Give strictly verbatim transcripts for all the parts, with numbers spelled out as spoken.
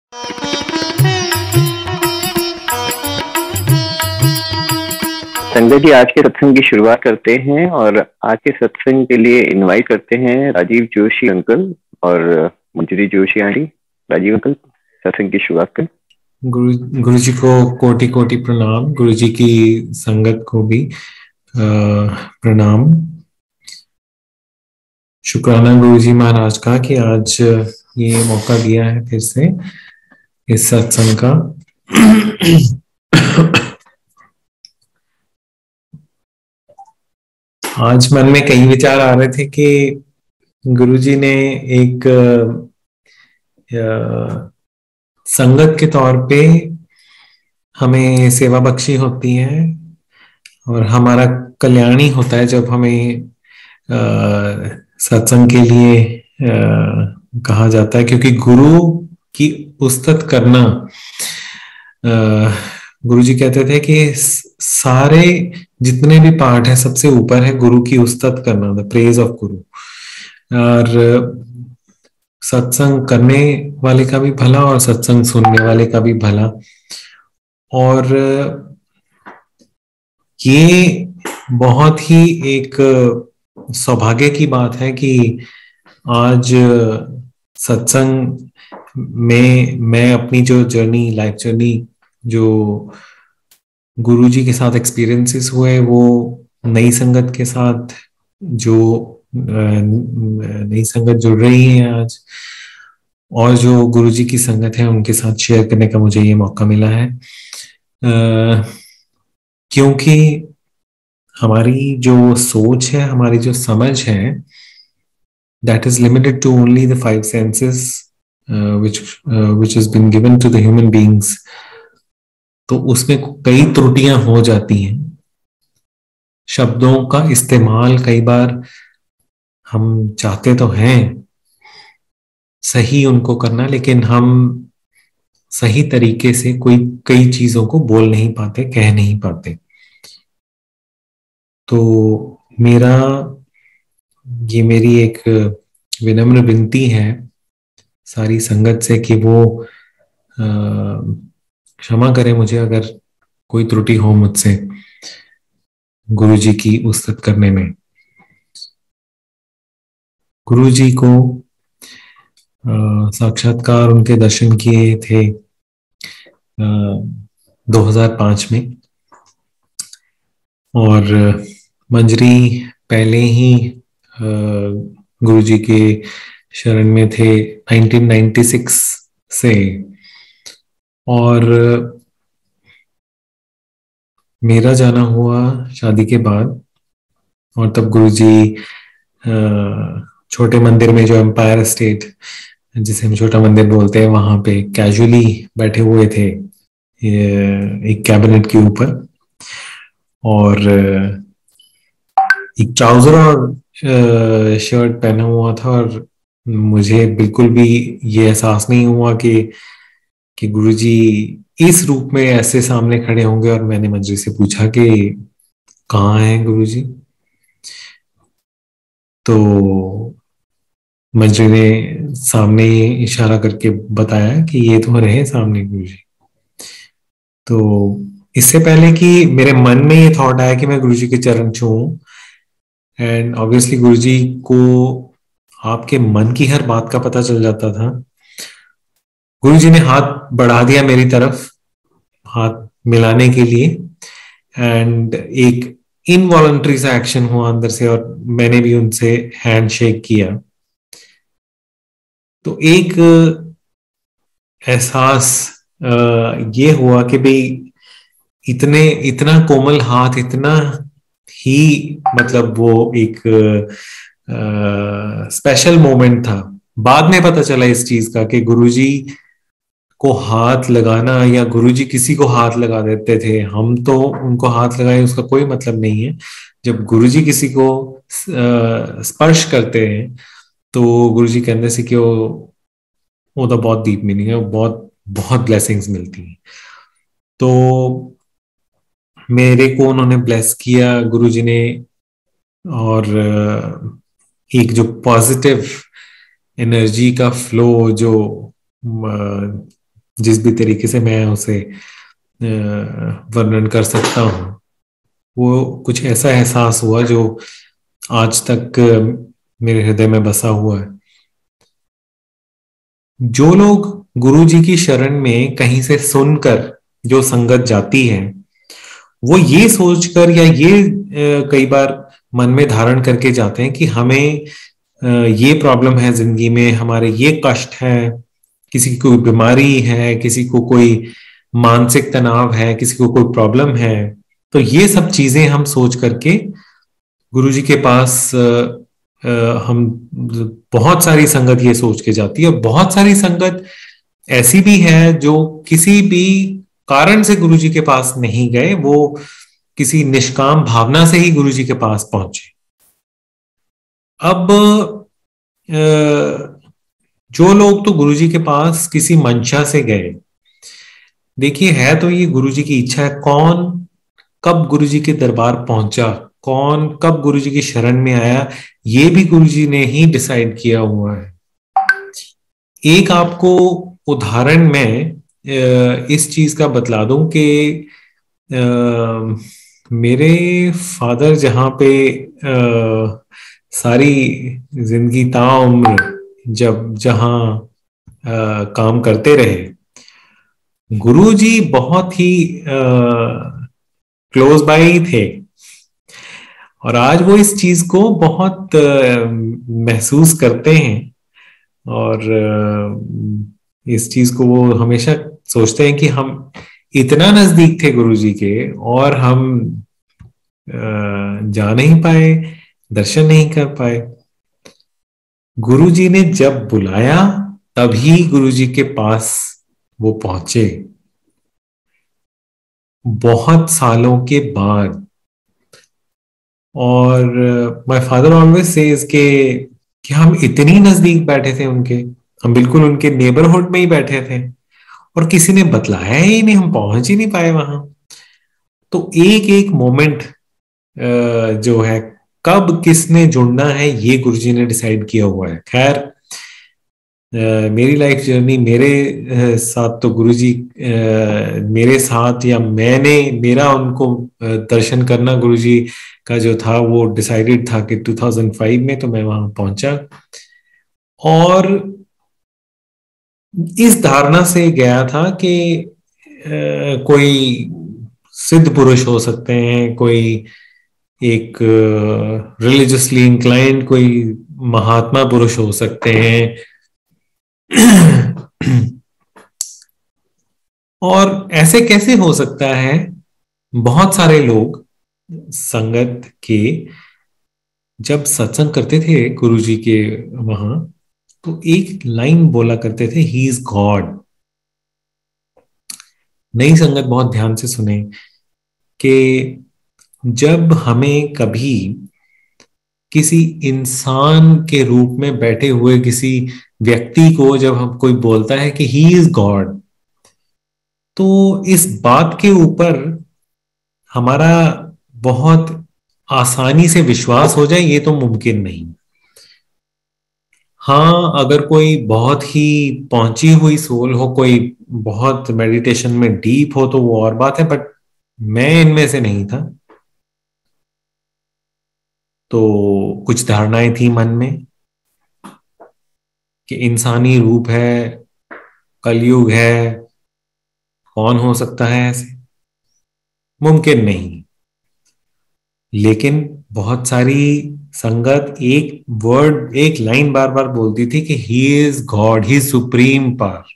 संजय जी, आज के सत्संग की शुरुआत करते हैं और आज के सत्संग के लिए इनवाइट करते हैं राजीव जोशी अंकल और मंजरी जोशी आंटी। राजीव अंकल, सत्संग की शुरुआत करें। गुरु गुरु जी को कोटि कोटि प्रणाम, गुरु जी की संगत को भी प्रणाम। शुक्राना गुरु जी महाराज का कि आज ये मौका दिया है फिर से इस सत्संग का। आज मन में कई विचार आ रहे थे कि गुरुजी ने एक आ, संगत के तौर पे हमें सेवा बख्शी होती है और हमारा कल्याण ही होता है जब हमें सत्संग के लिए आ, कहा जाता है, क्योंकि गुरु की उस्तत करना, गुरुजी कहते थे कि सारे जितने भी पार्ट है सबसे ऊपर है गुरु की उस्तत करना, द प्रेज ऑफ गुरु। और सत्संग करने वाले का भी भला और सत्संग सुनने वाले का भी भला। और ये बहुत ही एक सौभाग्य की बात है कि आज सत्संग में मैं अपनी जो जर्नी, लाइफ जर्नी, जो गुरुजी के साथ एक्सपीरियंसेस हुए वो नई संगत के साथ, जो नई संगत जुड़ रही है आज, और जो गुरुजी की संगत है उनके साथ शेयर करने का मुझे ये मौका मिला है। आ, क्योंकि हमारी जो सोच है, हमारी जो समझ है, that is limited to only the five senses uh, which uh, which has been given to the human beings। तो उसमें कई त्रुटियां हो जाती हैं। शब्दों का इस्तेमाल कई बार हम चाहते तो हैं सही उनको करना, लेकिन हम सही तरीके से कोई कई चीजों को बोल नहीं पाते, कह नहीं पाते। तो मेरा ये मेरी एक विनम्र विनती है सारी संगत से कि वो क्षमा करें मुझे अगर कोई त्रुटि हो मुझसे गुरुजी की उस्तत करने में। गुरुजी को साक्षात्कार, उनके दर्शन किए थे दो हज़ार पाँच में, और मंजरी पहले ही गुरुजी के शरण में थे नाइनटीन नाइंटी सिक्स से। और मेरा जाना हुआ शादी के बाद, और तब गुरुजी छोटे मंदिर में, जो एम्पायर स्टेट जिसे हम छोटा मंदिर बोलते हैं, वहां पे कैजुअली बैठे हुए थे एक कैबिनेट के ऊपर, और एक ट्राउजर और शर्ट पहना हुआ था। और मुझे बिल्कुल भी ये एहसास नहीं हुआ कि कि गुरुजी इस रूप में ऐसे सामने खड़े होंगे। और मैंने मंजरी से पूछा कि कहाँ हैं गुरुजी? तो मंजरी ने सामने इशारा करके बताया कि ये तो रहे सामने गुरुजी। तो इससे पहले कि मेरे मन में ये थॉट आया कि मैं गुरुजी के चरण छूऊं, एंड ऑब्वियसली गुरुजी को आपके मन की हर बात का पता चल जाता था। गुरुजी ने हाथ बढ़ा दिया मेरी तरफ, हाथ मिलाने के लिए, एंड एक इनवॉलंटरी सा एक्शन हुआ अंदर से, और मैंने भी उनसे हैंड शेक किया। तो एक एहसास ये हुआ कि भाई इतने इतना कोमल हाथ, इतना ही मतलब वो एक स्पेशल मोमेंट था। बाद में पता चला इस चीज का कि गुरुजी को हाथ लगाना, या गुरुजी किसी को हाथ लगा देते थे, हम तो उनको हाथ लगाए उसका कोई मतलब नहीं है। जब गुरुजी किसी को स्पर्श करते हैं तो गुरुजी के अंदर से कि वो वो तो बहुत डीप मीनिंग है, वो बहुत बहुत ब्लेसिंग्स मिलती हैं। तो मेरे को उन्होंने ब्लेस किया गुरुजी ने, और एक जो पॉजिटिव एनर्जी का फ्लो जो जिस भी तरीके से मैं उसे वर्णन कर सकता हूँ, वो कुछ ऐसा एहसास हुआ जो आज तक मेरे हृदय में बसा हुआ है। जो लोग गुरु जी की शरण में कहीं से सुनकर जो संगत जाती है, वो ये सोचकर या ये कई बार मन में धारण करके जाते हैं कि हमें ये प्रॉब्लम है जिंदगी में, हमारे ये कष्ट है, किसी की कोई बीमारी है, किसी को कोई मानसिक तनाव है, किसी को कोई प्रॉब्लम है। तो ये सब चीजें हम सोच करके गुरु जी के पास हम, बहुत सारी संगत ये सोच के जाती है। और बहुत सारी संगत ऐसी भी है जो किसी भी कारण से गुरु जी के पास नहीं गए, वो किसी निष्काम भावना से ही गुरु जी के पास पहुंचे। अब जो लोग तो गुरु जी के पास किसी मंशा से गए, देखिए है तो ये गुरु जी की इच्छा है। कौन कब गुरु जी के दरबार पहुंचा, कौन कब गुरु जी की शरण में आया, ये भी गुरु जी ने ही डिसाइड किया हुआ है। एक आपको उदाहरण में इस चीज का बतला दूं कि मेरे फादर जहां पे आ, सारी जिंदगी ताउम्र जब जहां आ, काम करते रहे, गुरु जी बहुत ही क्लोज बाय थे। और आज वो इस चीज को बहुत आ, महसूस करते हैं, और आ, इस चीज को वो हमेशा सोचते हैं कि हम इतना नजदीक थे गुरु जी के और हम आ, जा नहीं पाए, दर्शन नहीं कर पाए। गुरु जी ने जब बुलाया तभी गुरु जी के पास वो पहुंचे, बहुत सालों के बाद। और माय फादर ऑलवेज सेज के कि हम इतनी नजदीक बैठे थे उनके, हम बिल्कुल उनके नेबरहुड में ही बैठे थे और किसी ने बतलाया ही नहीं, हम पहुंच ही नहीं पाए वहां। तो एक एक मोमेंट जो है, कब किसने जुड़ना है, ये गुरुजी ने डिसाइड किया हुआ है। खैर मेरी लाइफ जर्नी, मेरे साथ तो गुरुजी मेरे साथ, या मैंने मेरा उनको दर्शन करना गुरुजी का जो था वो डिसाइडेड था कि दो हज़ार पाँच में तो मैं वहां पहुंचा। और इस धारणा से गया था कि कोई सिद्ध पुरुष हो सकते हैं, कोई एक रिलीजियसली इंक्लाइंड कोई महात्मा पुरुष हो सकते हैं। और ऐसे कैसे हो सकता है? बहुत सारे लोग संगत के जब सत्संग करते थे गुरुजी के वहां, तो एक लाइन बोला करते थे, ही इज गॉड। नई संगत बहुत ध्यान से सुने कि जब हमें कभी किसी इंसान के रूप में बैठे हुए किसी व्यक्ति को जब हम कोई बोलता है कि ही इज गॉड, तो इस बात के ऊपर हमारा बहुत आसानी से विश्वास हो जाए ये तो मुमकिन नहीं। हाँ, अगर कोई बहुत ही पहुंची हुई सोल हो, कोई बहुत मेडिटेशन में डीप हो तो वो और बात है, बट मैं इनमें से नहीं था। तो कुछ धारणाएं थी मन में कि इंसानी रूप है, कलयुग है, कौन हो सकता है ऐसे, मुमकिन नहीं। लेकिन बहुत सारी संगत एक वर्ड, एक लाइन बार बार बोलती थी कि he is God, he is supreme power.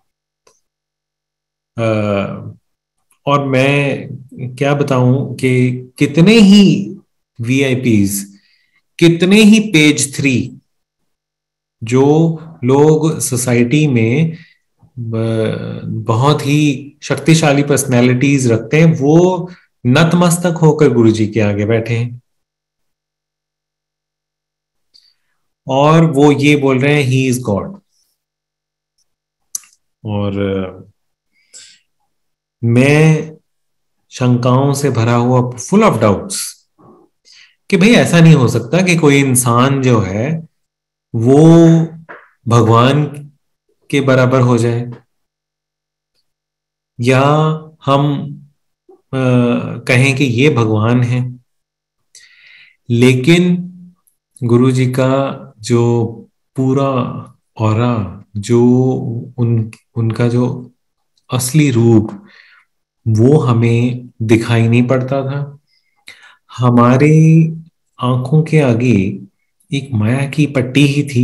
और मैं क्या बताऊं कि कितने ही वीआईपीज, कितने ही पेज थ्री जो लोग सोसाइटी में बहुत ही शक्तिशाली पर्सनैलिटीज रखते हैं, वो नतमस्तक होकर गुरुजी के आगे बैठे हैं और वो ये बोल रहे हैं ही इज गॉड। और मैं शंकाओं से भरा हुआ, फुल ऑफ डाउट्स, कि भाई ऐसा नहीं हो सकता कि कोई इंसान जो है वो भगवान के बराबर हो जाए। या हम आ, कहें कि ये भगवान है, लेकिन गुरु जी का जो पूरा ऑरा, जो उन उनका जो असली रूप, वो हमें दिखाई नहीं पड़ता था। हमारे आंखों के आगे एक माया की पट्टी ही थी।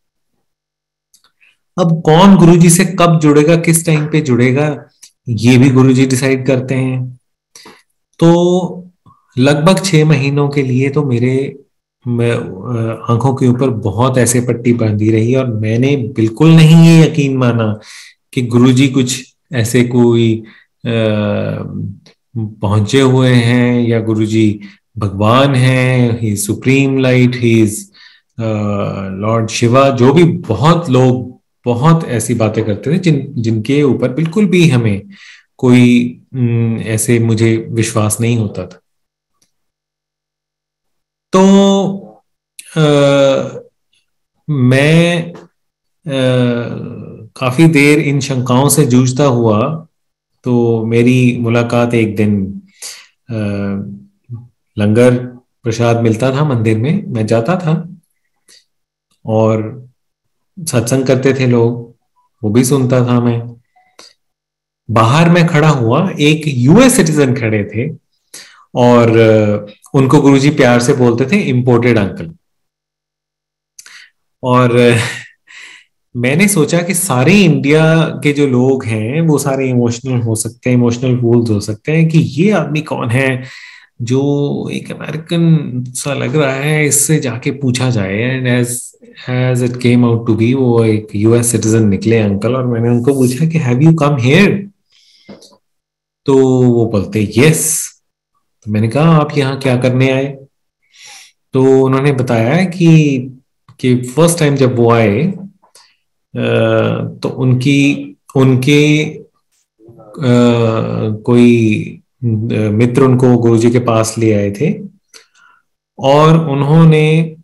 अब कौन गुरुजी से कब जुड़ेगा, किस टाइम पे जुड़ेगा, ये भी गुरुजी डिसाइड करते हैं। तो लगभग छह महीनों के लिए तो मेरे मैं, अ, आंखों के ऊपर बहुत ऐसे पट्टी बांधी रही, और मैंने बिल्कुल नहीं ये यकीन माना कि गुरुजी कुछ ऐसे कोई अ, पहुंचे हुए हैं, या गुरुजी भगवान हैं, he supreme light, he is lord Shiva. जो भी बहुत लोग बहुत ऐसी बातें करते थे जिन जिनके ऊपर बिल्कुल भी हमें कोई न, ऐसे मुझे विश्वास नहीं होता था। तो आ, मैं आ, काफी देर इन शंकाओं से जूझता हुआ, तो मेरी मुलाकात एक दिन, आ, लंगर प्रसाद मिलता था मंदिर में, मैं जाता था और सत्संग करते थे लोग, वो भी सुनता था मैं। बाहर मैं खड़ा हुआ, एक यूएस सिटीजन खड़े थे, और अ, उनको गुरुजी प्यार से बोलते थे इम्पोर्टेड अंकल। और अ, मैंने सोचा कि सारे इंडिया के जो लोग हैं वो सारे इमोशनल हो सकते हैं, इमोशनल फूल्स हो सकते हैं, कि ये आदमी कौन है जो एक अमेरिकन सा लग रहा है, इससे जाके पूछा जाए। And as as it came out to be, वो एक यूएस सिटीजन निकले अंकल, और मैंने उनको पूछा कि हैव यू कम हियर। तो वो बोलते यस। तो मैंने कहा आप यहाँ क्या करने आए। तो उन्होंने बताया कि कि फर्स्ट टाइम जब वो आए, अ, तो उनकी उनके अ, कोई अ, मित्र उनको गुरुजी के पास ले आए थे, और उन्होंने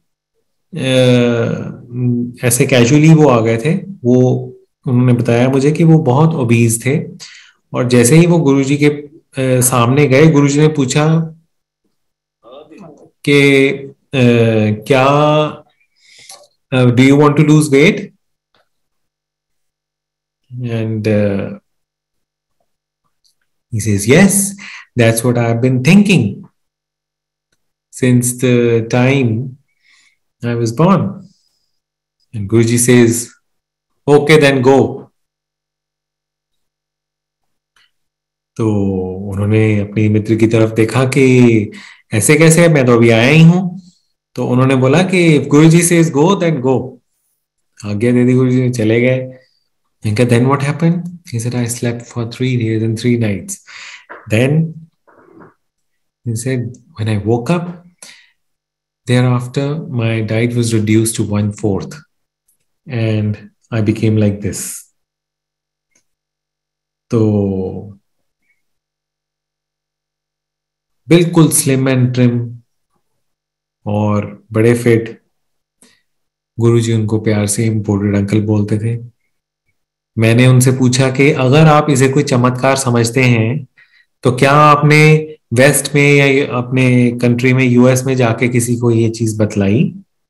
अ, ऐसे कैजुअली वो आ गए थे। वो उन्होंने बताया मुझे कि वो बहुत ओबीज थे, और जैसे ही वो गुरुजी के अ, सामने गए, गुरुजी ने पूछा कि अ, क्या do you want to lose weight. And he says yes, that's what I've been thinking since the time I was born. And Guruji says, okay, then go. तो उन्होंने अपनी मित्र की तरफ देखा कि ऐसे कैसे, मैं तो अभी आया ही हूं। तो उन्होंने बोला कि गुरुजी सेज गो देन गो। आज्ञा दे दी गुरुजी ने, चले गए। इनका then what happened? He said, I slept for three days and three nights. Then he said, when I woke up, thereafter my diet was reduced to one fourth, and I became like this. तो बिल्कुल slim and trim और बड़े fit. गुरुजी उनको प्यार से imported uncle बोलते थे। मैंने उनसे पूछा कि अगर आप इसे कोई चमत्कार समझते हैं, तो क्या आपने वेस्ट में या ये अपने कंट्री में, यूएस में जाके किसी को ये चीज बतलाई।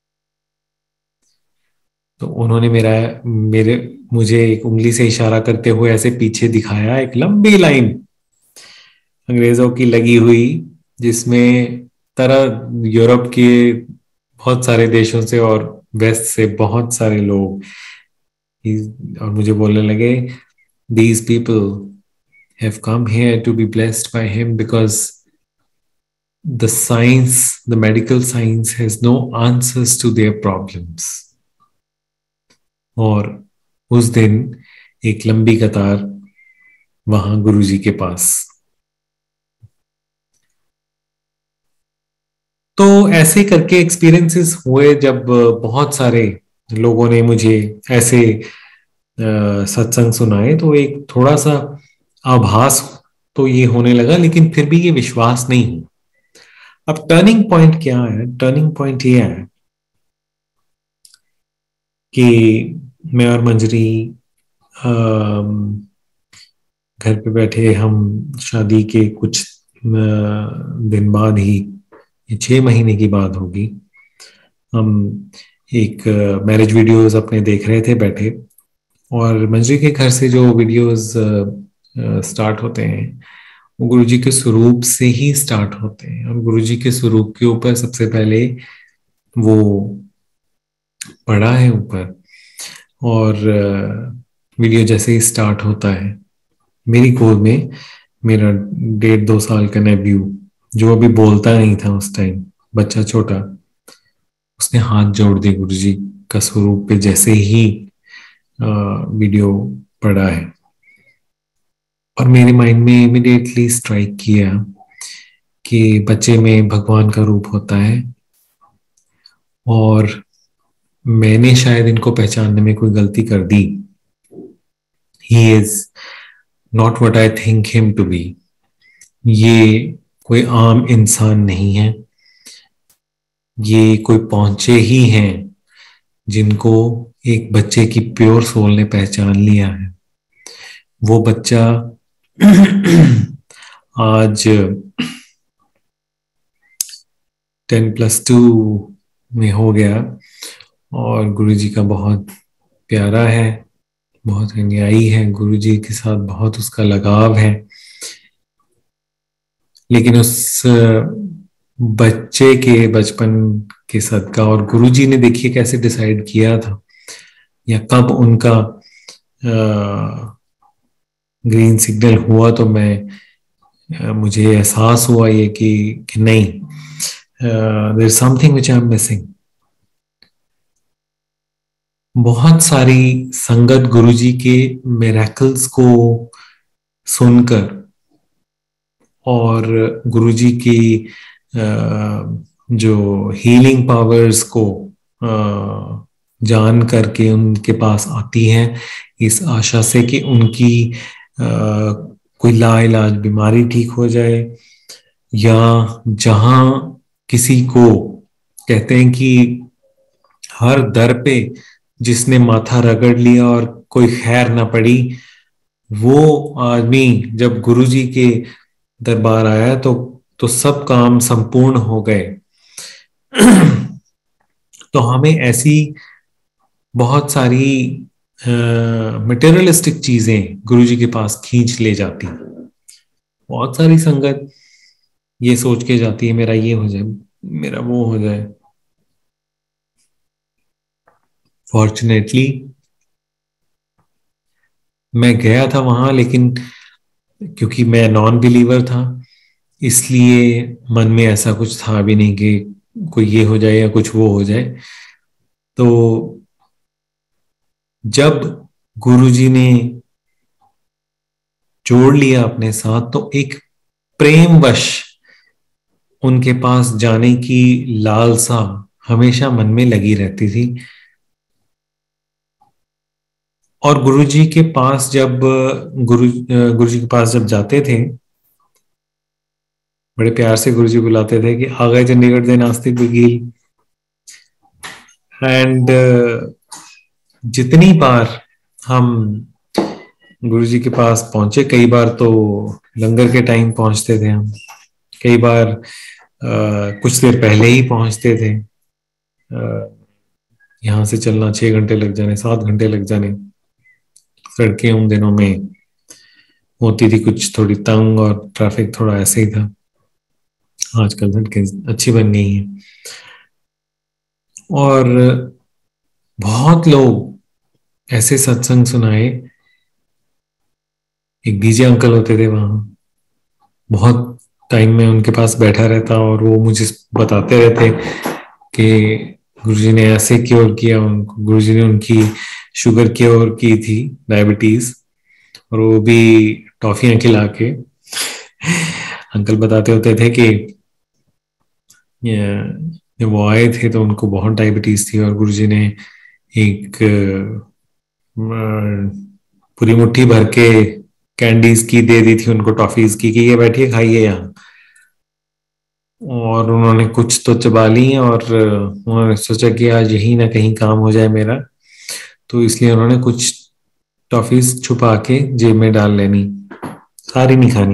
तो उन्होंने मेरा मेरे मुझे एक उंगली से इशारा करते हुए ऐसे पीछे दिखाया, एक लंबी लाइन अंग्रेजों की लगी हुई, जिसमें तरह यूरोप के बहुत सारे देशों से और वेस्ट से बहुत सारे लोग। और मुझे बोलने लगे, these people have come here to be blessed by him because the science, the medical science has no answers to their problems. और उस दिन एक लंबी कतार वहां गुरुजी के पास। तो ऐसे करके एक्सपीरियंसेस हुए, जब बहुत सारे लोगों ने मुझे ऐसे अ, सत्संग सुनाए, तो एक थोड़ा सा आभास तो ये होने लगा, लेकिन फिर भी ये विश्वास नहीं हुआ। अब टर्निंग पॉइंट क्या है? टर्निंग पॉइंट ये है कि मैं और मंजरी घर पे बैठे हम शादी के कुछ दिन बाद ही, ये छह महीने की बात होगी, हम एक मैरिज वीडियोस अपने देख रहे थे बैठे, और मंजरी के घर से जो वीडियोस स्टार्ट होते हैं वो गुरुजी के स्वरूप से ही स्टार्ट होते हैं, और गुरुजी के स्वरूप के ऊपर सबसे पहले वो पड़ा है ऊपर, और वीडियो जैसे ही स्टार्ट होता है, मेरी गोद में मेरा डेढ़ दो साल का नेब्यू, जो अभी बोलता नहीं था उस टाइम, बच्चा छोटा, उसने हाथ जोड़ दिए गुरुजी का स्वरूप पे जैसे ही वीडियो पड़ा है, और मेरे माइंड में इमिडिएटली स्ट्राइक किया कि बच्चे में भगवान का रूप होता है, और मैंने शायद इनको पहचानने में कोई गलती कर दी। He is not what I think him to be. ये कोई आम इंसान नहीं है, ये कोई पहुंचे ही हैं जिनको एक बच्चे की प्योर सोल ने पहचान लिया है। वो बच्चा आज टेन प्लस टू में हो गया, और गुरुजी का बहुत प्यारा है, बहुत अनुयायी है, गुरुजी के साथ बहुत उसका लगाव है। लेकिन उस बच्चे के बचपन के सदका, और गुरुजी ने देखिए कैसे डिसाइड किया था, या कब उनका ग्रीन सिग्नल हुआ, तो मैं आ, मुझे एहसास हुआ ये कि, कि नहीं, there is something which I am missing. बहुत सारी संगत गुरुजी के मिरेकल्स को सुनकर और गुरुजी की जो हीलिंग पावर्स को जान करके उनके पास आती हैं, इस आशा से कि उनकी कोई लाइलाज बीमारी ठीक हो जाए, या जहां किसी को कहते हैं कि हर दर पे जिसने माथा रगड़ लिया और कोई खैर ना पड़ी, वो आदमी जब गुरुजी के दरबार आया तो तो सब काम संपूर्ण हो गए। तो हमें ऐसी बहुत सारी मटेरियलिस्टिक uh, चीजें गुरुजी के पास खींच ले जाती। बहुत सारी संगत ये सोच के जाती है मेरा ये हो जाए, मेरा वो हो जाए। फॉर्चुनेटली मैं गया था वहां, लेकिन क्योंकि मैं नॉन बिलीवर था, इसलिए मन में ऐसा कुछ था भी नहीं कि कोई ये हो जाए या कुछ वो हो जाए। तो जब गुरुजी ने जोड़ लिया अपने साथ, तो एक प्रेमवश उनके पास जाने की लालसा हमेशा मन में लगी रहती थी। और गुरुजी के पास जब गुरु गुरुजी के पास जब जाते थे, बड़े प्यार से गुरुजी बुलाते थे कि आ गए चंडीगढ़ से नास्तिक बिगील। एंड जितनी बार हम गुरुजी के पास पहुंचे, कई बार तो लंगर के टाइम पहुंचते थे हम, कई बार आ, कुछ देर पहले ही पहुंचते थे। यहाँ से चलना छह घंटे लग जाने, सात घंटे लग जाने। सड़कें उन दिनों में होती थी कुछ थोड़ी तंग, और ट्रैफिक थोड़ा ऐसे ही था। आजकल सड़कें अच्छी बन गई हैं, और बहुत लोग ऐसे सत्संग सुनाए। एक डीजे अंकल होते थे वहां, बहुत टाइम में उनके पास बैठा रहता, और वो मुझे बताते रहते कि गुरुजी ने ऐसे क्योर किया उनको, गुरुजी ने उनकी शुगर क्योर की थी, डायबिटीज, और वो भी टॉफियां खिला के। अंकल बताते होते थे कि जब वो आए थे तो उनको बहुत डायबिटीज थी, और गुरुजी ने एक पूरी मुट्ठी भर के कैंडीज की दे दी थी उनको, टॉफीज की, कि ये बैठिए खाइए यहाँ। और उन्होंने कुछ तो चबा ली, और उन्होंने सोचा कि आज यही ना कहीं काम हो जाए मेरा, तो इसलिए उन्होंने कुछ टॉफीज छुपा के जेब में डाल लेनी। सारी नहीं खानी।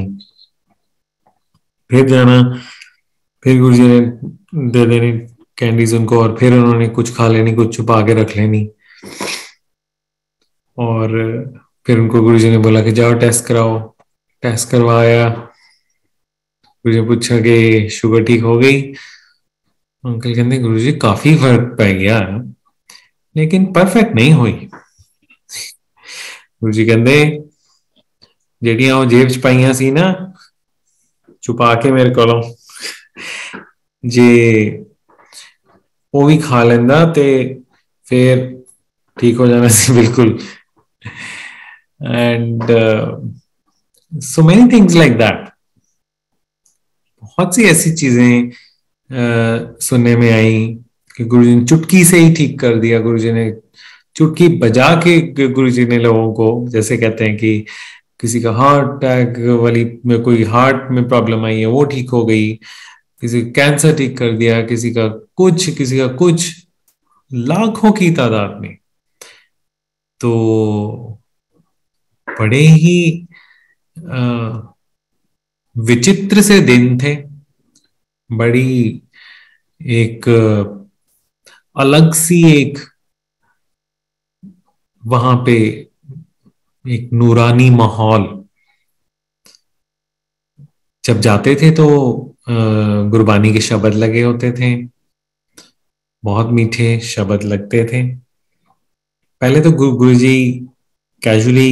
फिर जाना, फिर गुरुजी ने दे देनी कैंडीज उनको, और फिर उन्होंने कुछ खा लेनी, कुछ छुपा के रख लेनी। और फिर उनको गुरुजी ने बोला कि जाओ टेस्ट कराओ। टेस्ट करवाया, गुरुजी ने पूछा कि शुगर ठीक हो गई। अंकल कहते गुरुजी काफी फर्क पै गया, लेकिन परफेक्ट नहीं हुई। गुरुजी कहते ਜਿਹੜੀਆਂ ਉਹ ਜੇਬ ਚ ਪਾਈਆਂ ਸੀ ਨਾ छुपा के मेरे को, जे वो भी खा लेंदा ते फिर ठीक हो जाना सी बिल्कुल। And so many things like that. बहुत सी ऐसी चीजें uh, सुनने में आई कि गुरुजी ने चुटकी से ही ठीक कर दिया। गुरुजी ने चुटकी बजा के गुरुजी ने लोगों को, जैसे कहते हैं कि किसी का हार्ट अटैक वाली में कोई हार्ट में प्रॉब्लम आई है वो ठीक हो गई, किसी का कैंसर ठीक कर दिया, किसी का कुछ किसी का कुछ, लाखों की तादाद में। तो बड़े ही आ, विचित्र से दिन थे, बड़ी एक अलग सी एक वहां पे एक नूरानी माहौल। जब जाते थे तो गुरबानी के शब्द लगे होते थे, बहुत मीठे शब्द लगते थे। पहले तो गुरु गुरुजी कैजुअली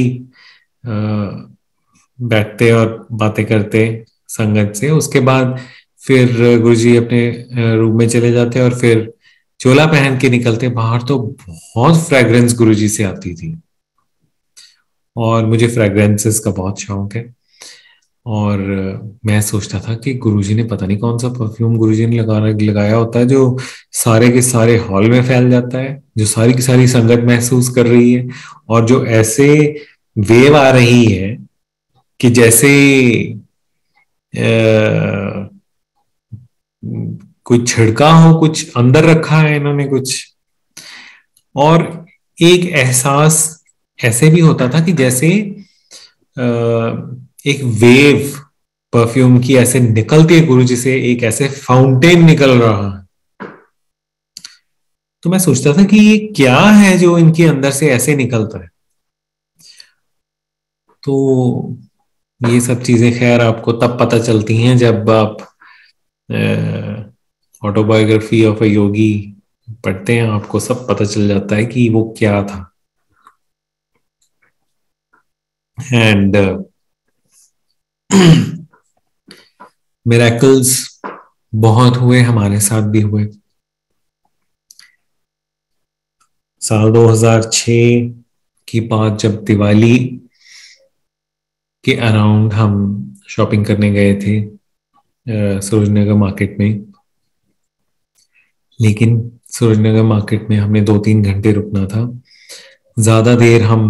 बैठते और बातें करते संगत से, उसके बाद फिर गुरुजी अपने रूम में चले जाते और फिर चोला पहन के निकलते बाहर। तो बहुत फ्रेग्रेंस गुरुजी से आती थी, और मुझे फ्रेग्रेंसेस का बहुत शौक है। और मैं सोचता था कि गुरुजी ने पता नहीं कौन सा परफ्यूम गुरुजी ने लगा लगाया होता है जो सारे के सारे हॉल में फैल जाता है, जो सारी की सारी संगत महसूस कर रही है, और जो ऐसे वेव आ रही है कि जैसे आ, कोई छिड़का हो, कुछ अंदर रखा है इन्होंने कुछ। और एक एहसास ऐसे भी होता था कि जैसे आ, एक वेव परफ्यूम की ऐसे निकलती है गुरुजी से, एक ऐसे फाउंटेन निकल रहा है। तो मैं सोचता था कि ये क्या है जो इनके अंदर से ऐसे निकलता है। तो ये सब चीजें खैर आपको तब पता चलती हैं जब आप ऑटोबायोग्राफी ऑफ अ योगी पढ़ते हैं, आपको सब पता चल जाता है कि वो क्या था। एंड मिरेकल्स बहुत हुए, हमारे साथ भी हुए। साल दो हज़ार छह की बात, जब दिवाली के अराउंड हम शॉपिंग करने गए थे सूरजनगर मार्केट में। लेकिन सूरजनगर मार्केट में हमने दो तीन घंटे रुकना था, ज्यादा देर हम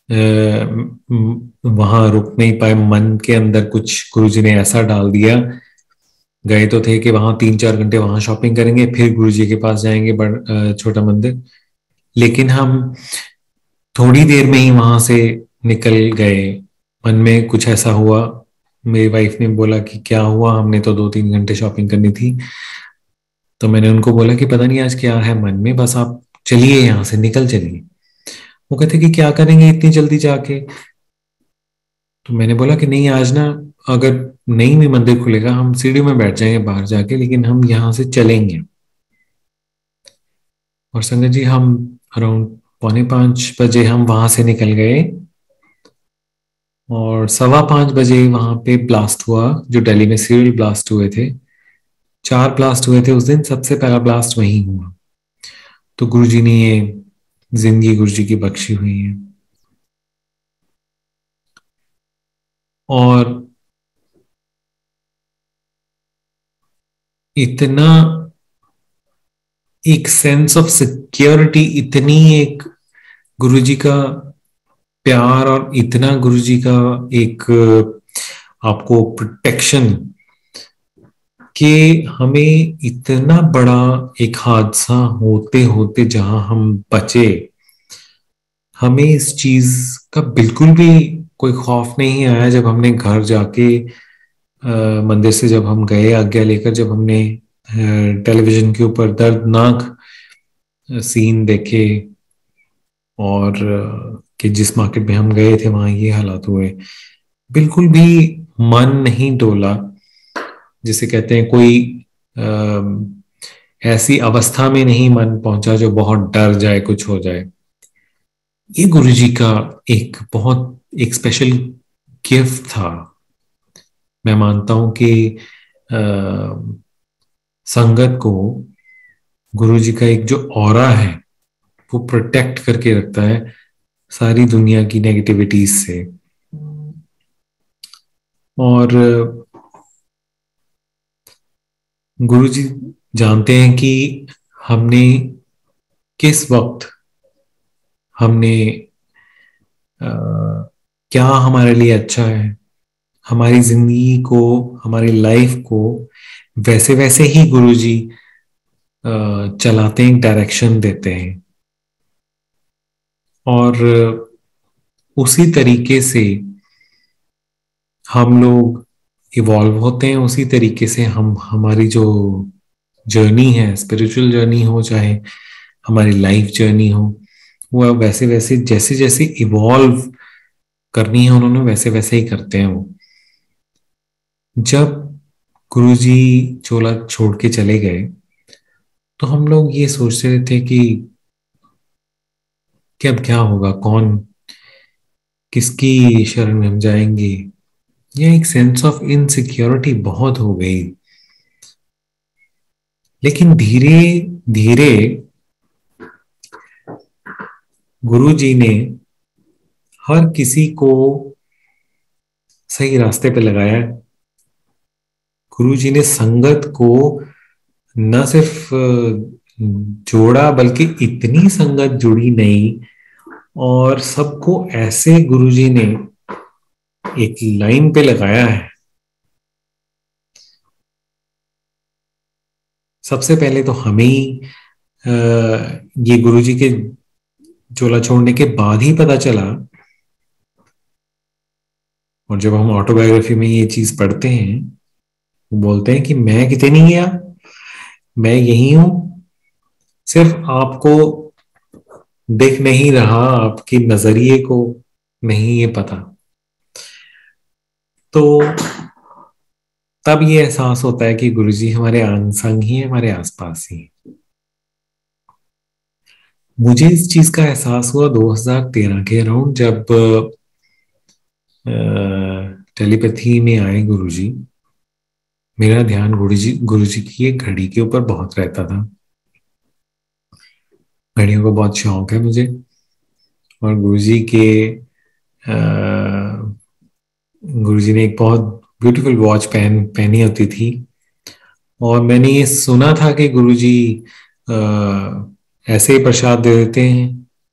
वहां रुक नहीं पाए। मन के अंदर कुछ गुरुजी ने ऐसा डाल दिया, गए तो थे कि वहां तीन चार घंटे वहां शॉपिंग करेंगे, फिर गुरुजी के पास जाएंगे बड़ छोटा मंदिर। लेकिन हम थोड़ी देर में ही वहां से निकल गए। मन में कुछ ऐसा हुआ, मेरी वाइफ ने बोला कि क्या हुआ, हमने तो दो तीन घंटे शॉपिंग करनी थी। तो मैंने उनको बोला कि पता नहीं आज क्या है मन में, बस आप चलिए यहां से निकल चलिए। वो कहते कि क्या करेंगे इतनी जल्दी जाके। तो मैंने बोला कि नहीं, आज ना अगर नहीं भी मंदिर खुलेगा हम सीढ़ी में बैठ जाएंगे बाहर जाके, लेकिन हम यहां से चलेंगे। और संगत जी, हम अराउंड पौने पांच बजे हम वहां से निकल गए, और सवा पांच बजे वहां पे ब्लास्ट हुआ, जो दिल्ली में सीरियल ब्लास्ट हुए थे। चार ब्लास्ट हुए थे उस दिन, सबसे पहला ब्लास्ट वहीं हुआ। तो गुरुजी ने ये जिंदगी गुरुजी की बख्शी हुई है। और इतना एक सेंस ऑफ सिक्योरिटी, इतनी एक गुरुजी का प्यार, और इतना गुरुजी का एक आपको प्रोटेक्शन, कि हमें इतना बड़ा एक हादसा होते होते जहां हम बचे, हमें इस चीज का बिल्कुल भी कोई खौफ नहीं आया जब हमने घर जाके अ, मंदिर से जब हम गए आज्ञा लेकर, जब हमने टेलीविजन के ऊपर दर्दनाक सीन देखे और अ, कि जिस मार्केट में हम गए थे वहां ये हालात हुए, बिल्कुल भी मन नहीं डोला। जिसे कहते हैं कोई अ, ऐसी अवस्था में नहीं मन पहुंचा जो बहुत डर जाए, कुछ हो जाए। ये गुरुजी का एक बहुत एक स्पेशल गिफ्ट था। मैं मानता हूं कि अ, संगत को गुरुजी का एक जो ऑरा है वो प्रोटेक्ट करके रखता है सारी दुनिया की नेगेटिविटीज से। और गुरुजी जानते हैं कि हमने किस वक्त हमने आ, क्या हमारे लिए अच्छा है, हमारी जिंदगी को, हमारी लाइफ को वैसे वैसे ही गुरुजी अ, चलाते हैं, डायरेक्शन देते हैं। और उसी तरीके से हम लोग इवॉल्व होते हैं, उसी तरीके से हम हमारी जो जर्नी है, स्पिरिचुअल जर्नी हो चाहे हमारी लाइफ जर्नी हो, वो वैसे वैसे जैसे जैसे इवॉल्व करनी है उन्होंने वैसे वैसे ही करते हैं वो। जब गुरुजी चोला छोड़ के चले गए तो हम लोग ये सोचते रहे थे कि कि अब क्या होगा, कौन किसकी शरण में हम जाएंगे। यह एक सेंस ऑफ इनसिक्योरिटी बहुत हो गई। लेकिन धीरे धीरे गुरुजी ने हर किसी को सही रास्ते पे लगाया। गुरुजी ने संगत को न सिर्फ जोड़ा बल्कि इतनी संगत जुड़ी नहीं, और सबको ऐसे गुरुजी ने एक लाइन पे लगाया है। सबसे पहले तो हमें ही ये गुरुजी के चोला छोड़ने के बाद ही पता चला, और जब हम ऑटोबायोग्राफी में ये चीज पढ़ते हैं, वो बोलते हैं कि मैं कितने नहीं गया, मैं यही हूं, सिर्फ आपको दिख नहीं रहा, आपके नजरिए को नहीं ये पता। तो तब ये एहसास होता है कि गुरुजी हमारे अंग संग ही है, हमारे आसपास ही। मुझे इस चीज का एहसास हुआ दो हज़ार तेरह के अराउंड, जब टेलीपैथी में आए गुरुजी। मेरा ध्यान गुरुजी गुरुजी की एक घड़ी के ऊपर बहुत रहता था। घड़ियों का बहुत शौक है मुझे, और गुरुजी के गुरुजी ने एक बहुत ब्यूटीफुल वॉच पहन पहनी होती थी। और मैंने ये सुना था कि गुरुजी ऐसे ही प्रसाद दे देते हैं,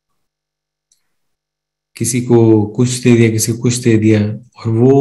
किसी को कुछ दे दिया, किसी को कुछ दे दिया। और वो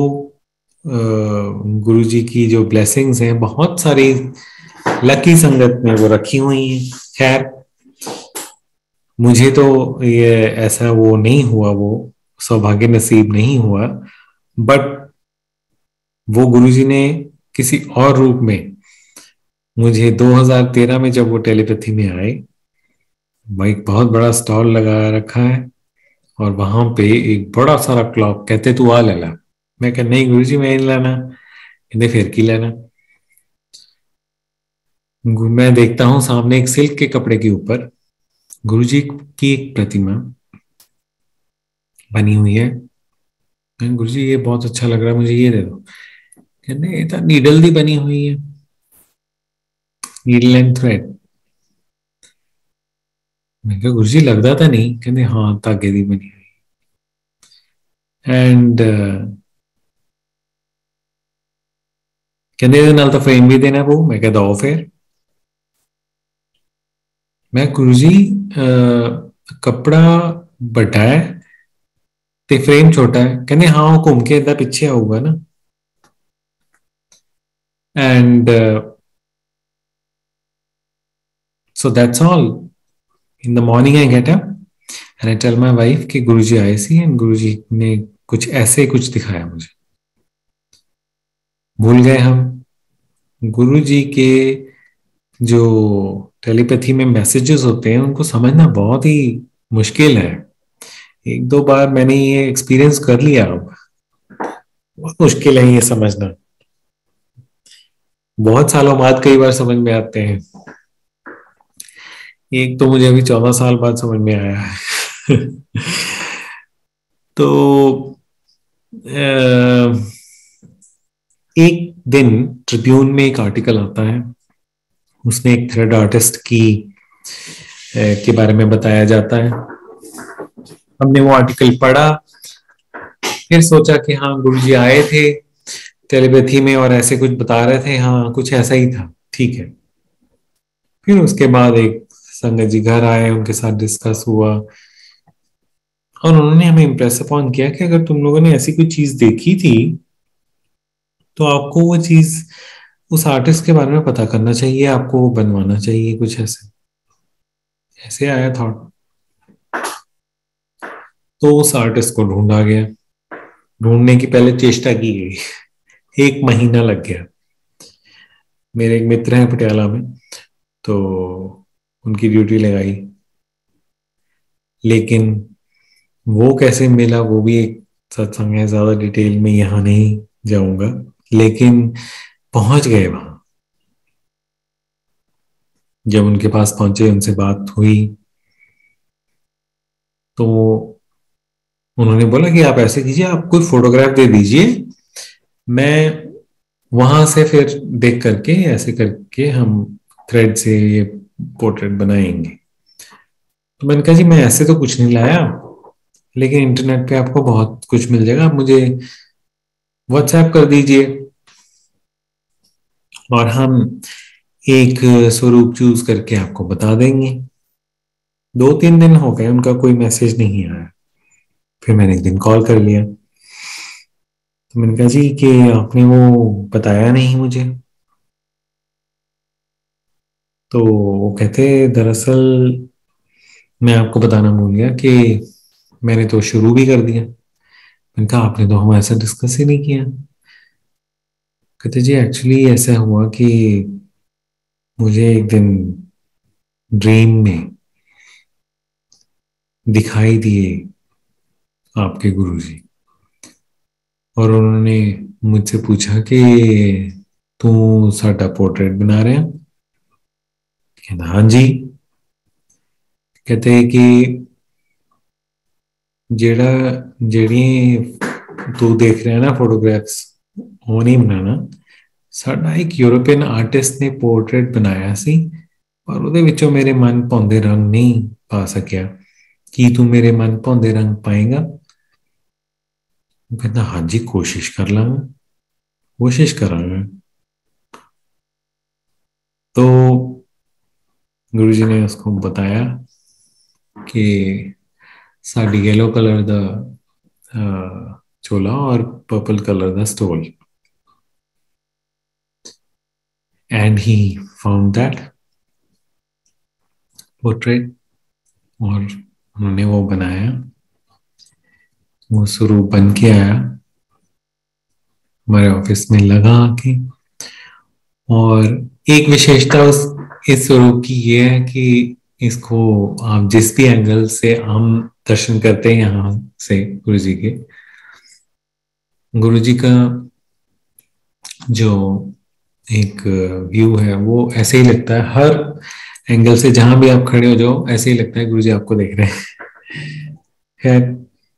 गुरुजी की जो ब्लेसिंग्स हैं बहुत सारी लकी संगत में वो रखी हुई हैं। खैर मुझे तो ये ऐसा वो नहीं हुआ, वो सौभाग्य नसीब नहीं हुआ। बट वो गुरुजी ने किसी और रूप में मुझे दो हज़ार तेरह में जब वो टेलीपैथी में आए, वह एक बहुत बड़ा स्टॉल लगा रखा है और वहां पे एक बड़ा सारा क्लॉक, कहते तू आ ले ला। मैं कह नहीं गुरुजी मैं नहीं लाना, कहते फिर की लेना। मैं देखता हूं सामने एक सिल्क के कपड़े के ऊपर गुरुजी की एक प्रतिमा बनी हुई है। गुरुजी ये बहुत अच्छा लग रहा है, मुझे ये दे दो। कहते ये तो नीडल दी बनी हुई है, नीडल एंड थ्रेड। मैं कहा गुरुजी लगता था नहीं, कहते हाँ धागे दी बनी हुई। एंड कहते ਇਹਦੇ ਨਾਲ ਤਾਂ ਫਰੇਮ ਵੀ ਦੇਣਾ ਪਊ। मैं कहा दो फिर। मैं गुरुजी कपड़ा बड़ा है ते फ्रेम छोटा है। कहते हाँ वो घूम के इदा पिछे आऊगा ना। And so that's all. In the morning I get up and I tell my wife कि गुरुजी आए सी एंड गुरुजी ने कुछ ऐसे कुछ दिखाया मुझे। भूल गए हम गुरु जी के जो टेलीपैथी में मैसेजेस होते हैं उनको समझना बहुत ही मुश्किल है। एक दो बार मैंने ये एक्सपीरियंस कर लिया, अब बहुत मुश्किल है ये समझना। बहुत सालों बाद कई बार समझ में आते हैं। एक तो मुझे अभी चौदह साल बाद समझ में आया है। तो एक दिन ट्रिब्यून में एक आर्टिकल आता है, उसमें एक थ्रेड आर्टिस्ट की के बारे में बताया जाता है। हमने वो आर्टिकल पढ़ा, फिर सोचा कि हाँ गुरुजी आए थे टेलीपैथी में और ऐसे कुछ बता रहे थे, हाँ कुछ ऐसा ही था, ठीक है। फिर उसके बाद एक संगत जी घर आए, उनके साथ डिस्कस हुआ और उन्होंने हमें इम्प्रेस अपॉन किया कि अगर तुम लोगों ने ऐसी कोई चीज देखी थी तो आपको वो चीज उस आर्टिस्ट के बारे में पता करना चाहिए, आपको वो बनवाना चाहिए, कुछ ऐसे ऐसे आया थॉट। तो उस आर्टिस्ट को ढूंढा गया, ढूंढने की पहले चेष्टा की गई, एक महीना लग गया। मेरे एक मित्र हैं पटियाला में, तो उनकी ड्यूटी लगाई, लेकिन वो कैसे मिला वो भी एक सत्संग है, ज्यादा डिटेल में यहाँ नहीं जाऊंगा, लेकिन पहुंच गए वहां। जब उनके पास पहुंचे, उनसे बात हुई, तो उन्होंने बोला कि आप ऐसे कीजिए, आप कोई फोटोग्राफ दे दीजिए, मैं वहां से फिर देख करके ऐसे करके हम थ्रेड से ये पोर्ट्रेट बनाएंगे। तो मैंने कहा जी मैं ऐसे तो कुछ नहीं लाया, लेकिन इंटरनेट पे आपको बहुत कुछ मिल जाएगा, आप मुझे व्हाट्सएप कर दीजिए और हम एक स्वरूप चूज करके आपको बता देंगे। दो तीन दिन हो गए, उनका कोई मैसेज नहीं आया। फिर मैंने एक दिन कॉल कर लिया, तो मैंने कहा जी कि आपने वो बताया नहीं मुझे। तो वो कहते दरअसल मैं आपको बताना भूल गया कि मैंने तो शुरू भी कर दिया। मैंने कहा आपने तो हम ऐसा डिस्कस ही नहीं किया। कहते जी एक्चुअली ऐसा हुआ कि मुझे एक दिन ड्रीम में दिखाई दिए आपके गुरुजी, और उन्होंने मुझसे पूछा कि तू साडा पोर्ट्रेट बना रहे हैं। कहता हाँ जी। कहते कि जेड़ा जेड़ी तू देख रहा है ना फोटोग्राफ्स, वो नहीं बनाना, साडा एक यूरोपियन आर्टिस्ट ने पोर्ट्रेट बनाया सी, और ਉਹਦੇ ਵਿੱਚੋਂ मेरे मन ਭਾਉਂਦੇ रंग नहीं पा सकिया, की तू मेरे मन ਭਾਉਂਦੇ रंग पाएगा। कहता हाँ जी कोशिश कर लांगा, कोशिश करांगा। तो गुरुजी ने उसको बताया कि साड़ी येलो कलर दा चोला और पर्पल कलर दा stole, and he found that portrait, और उन्होंने वो बनाया, वो स्वरूप बन के आया हमारे ऑफिस में लगा आके। और एक विशेषता उस इस स्वरूप की ये है कि इसको आप जिस भी एंगल से हम दर्शन करते हैं यहाँ से गुरु जी के, गुरु जी का जो एक व्यू है वो ऐसे ही लगता है, हर एंगल से जहां भी आप खड़े हो जाओ ऐसे ही लगता है गुरु जी आपको देख रहे हैं। खैर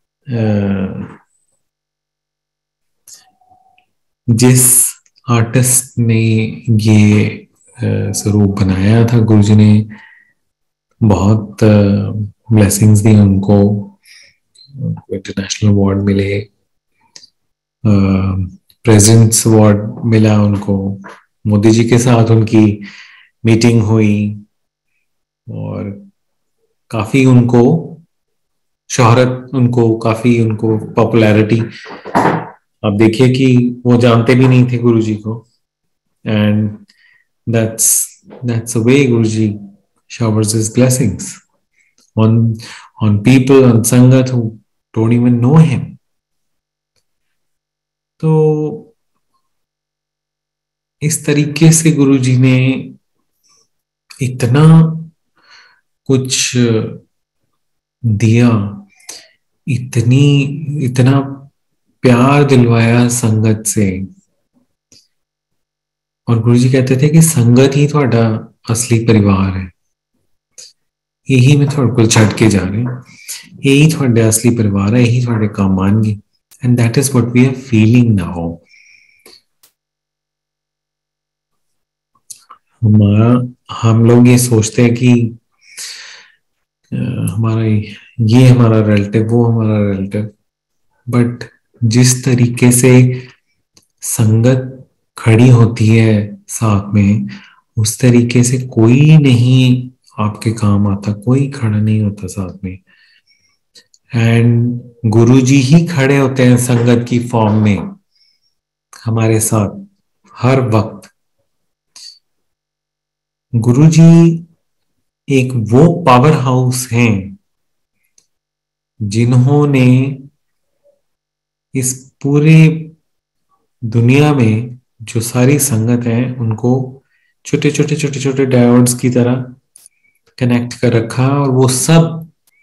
जिस आर्टिस्ट ने ये स्वरूप बनाया था, गुरुजी ने बहुत ब्लेसिंग्स दी उनको, इंटरनेशनल अवार्ड मिले, प्रेसिडेंट्स अवार्ड मिला उनको, मोदी जी के साथ उनकी मीटिंग हुई और काफी उनको शोहरत, उनको काफी उनको पॉपुलैरिटी। आप देखिए कि वो जानते भी नहीं थे गुरुजी को, and that's that's the way Guruji showers his blessings on on people, on sangat who don't even know him. तो इस तरीके से गुरुजी ने इतना कुछ दिया, इतनी इतना प्यार दिलवाया संगत से। और गुरुजी कहते थे कि संगत ही थोड़ा असली परिवार है, यही मैं थोड़े को छड़ के जा रहे हैं, यही थोड़े असली परिवार है, यही थोड़े काम आएंगे। And that is what we are feeling now. हमारा हम लोग ये सोचते हैं कि हमारा ये हमारा रिलेटिव, वो हमारा रिलेटिव, बट जिस तरीके से संगत खड़ी होती है साथ में, उस तरीके से कोई नहीं आपके काम आता, कोई खड़ा नहीं होता साथ में। एंड गुरुजी ही खड़े होते हैं संगत की फॉर्म में हमारे साथ हर वक्त। गुरुजी एक वो पावर हाउस हैं जिन्होंने इस पूरे दुनिया में जो सारी संगत है उनको छोटे छोटे छोटे छोटे डायोड्स की तरह कनेक्ट कर रखा, और वो सब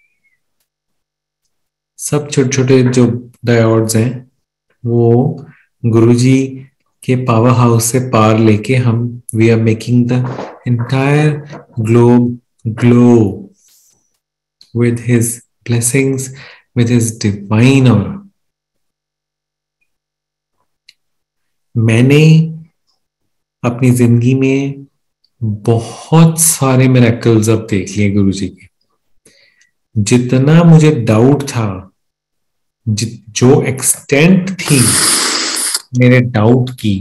सब छोटे छोटे जो डायोड्स हैं वो गुरुजी के पावर हाउस से पार लेके हम we are making the entire globe glow with his blessings, with his divine aura. मैंने अपनी जिंदगी में बहुत सारे मिरेकल्स अब देख लिए गुरुजी के। जितना मुझे डाउट था, जो एक्सटेंट थी मेरे डाउट की,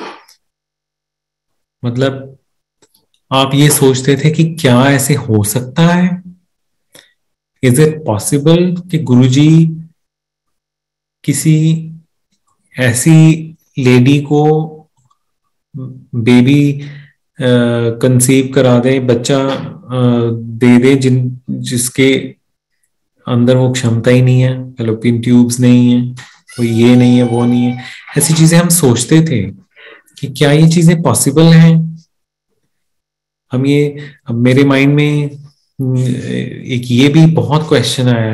मतलब आप ये सोचते थे कि क्या ऐसे हो सकता है, इज इट पॉसिबल कि गुरुजी किसी ऐसी लेडी को बेबी कंसीव करा दे, बच्चा दे दे जिन जिसके अंदर वो क्षमता ही नहीं है, फैलोपियन ट्यूब्स नहीं है, कोई ये नहीं है वो नहीं है। ऐसी चीजें हम सोचते थे कि क्या ये चीजें पॉसिबल हैं। हम ये अब मेरे माइंड में एक ये भी बहुत क्वेश्चन आया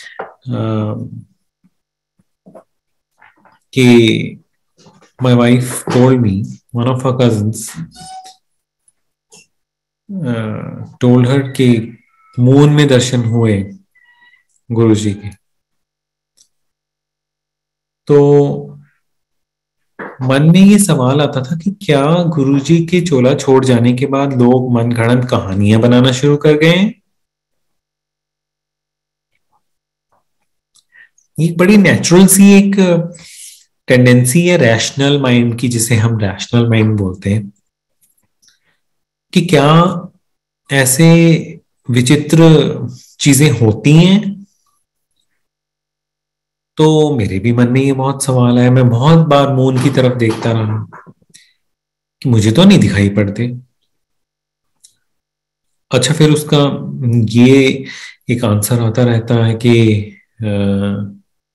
कि my wife told me, one of her cousins uh, told her कि मून में दर्शन हुए गुरुजी के। तो मन में ये सवाल आता था कि क्या गुरुजी के चोला छोड़ जाने के बाद लोग मनगढ़ंत कहानियां बनाना शुरू कर गए हैं। एक बड़ी नेचुरल सी एक टेंडेंसी है रैशनल माइंड की, जिसे हम रैशनल माइंड बोलते हैं, कि क्या ऐसे विचित्र चीजें होती हैं। तो मेरे भी मन में ये बहुत सवाल है। मैं बहुत बार मून की तरफ देखता रहा कि मुझे तो नहीं दिखाई पड़ते। अच्छा, फिर उसका ये एक आंसर आता रहता है कि आ,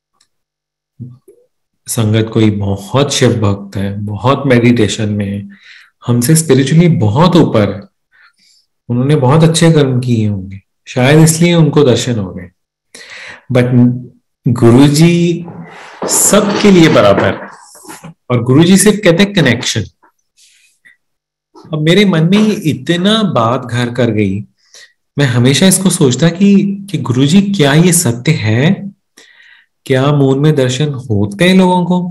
संगत कोई बहुत शिव भक्त है, बहुत मेडिटेशन में है, हमसे स्पिरिचुअली बहुत ऊपर है, उन्होंने बहुत अच्छे कर्म किए होंगे, शायद इसलिए उनको दर्शन हो गए। बट गुरुजी सबके लिए बराबर, और गुरुजी से कहते हैं कनेक्शन। अब मेरे मन में ये इतना बात घर कर गई, मैं हमेशा इसको सोचता कि कि गुरुजी क्या ये सत्य है, क्या मून में दर्शन होते हैं लोगों को।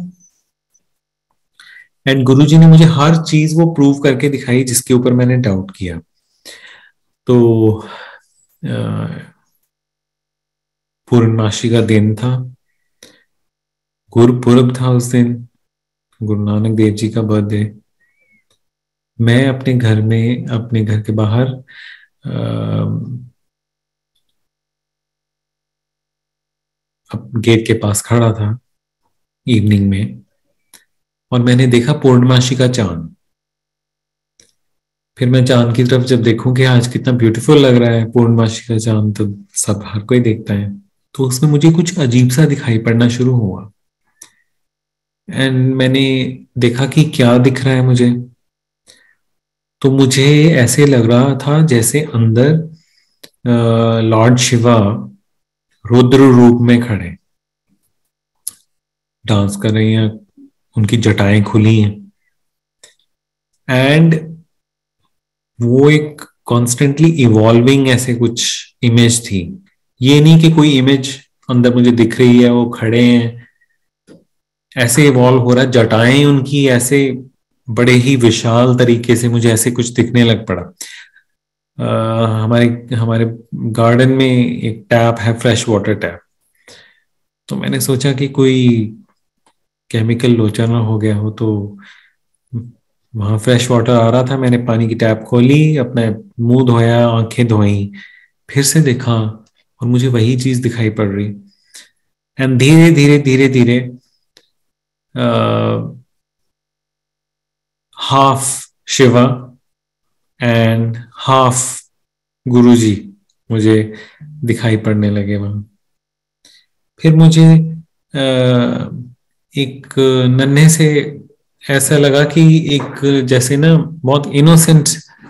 एंड गुरुजी ने मुझे हर चीज वो प्रूव करके दिखाई जिसके ऊपर मैंने डाउट किया। तो पूर्णमासी का दिन था, गुरुपुरब था उस दिन, गुरु नानक देव जी का बर्थडे। मैं अपने घर में, अपने घर के बाहर गेट के पास खड़ा था इवनिंग में, और मैंने देखा पूर्णमासी का चांद। फिर मैं चांद की तरफ जब देखूं कि आज कितना ब्यूटीफुल लग रहा है पूर्णमासी का चांद, तो सब हर कोई देखता है, तो उसमें मुझे कुछ अजीब सा दिखाई पड़ना शुरू हुआ। एंड मैंने देखा कि क्या दिख रहा है मुझे। तो मुझे ऐसे लग रहा था जैसे अंदर लॉर्ड शिवा रुद्र रूप में खड़े डांस कर रही हैं, उनकी जटाएं खुली हैं, एंड वो एक कॉन्स्टेंटली इवॉल्विंग ऐसे कुछ इमेज थी। ये नहीं कि कोई इमेज अंदर मुझे दिख रही है, वो खड़े हैं, ऐसे इवॉल्व हो रहा है। जटाएं उनकी ऐसे बड़े ही विशाल तरीके से मुझे ऐसे कुछ दिखने लग पड़ा। आ, हमारे हमारे गार्डन में एक टैप है, फ्रेश वाटर टैप। तो मैंने सोचा कि कोई केमिकल लोचा ना हो गया हो, तो वहां फ्रेश वाटर आ रहा था, मैंने पानी की टैप खोली, अपना मुंह धोया, आंखें धोई, फिर से देखा और मुझे वही चीज दिखाई पड़ रही। एंड धीरे धीरे धीरे धीरे half Shiva and half Guruji मुझे दिखाई पड़ने लगे वहां। फिर मुझे आ, एक नन्हे से ऐसा लगा कि एक जैसे ना बहुत इनोसेंट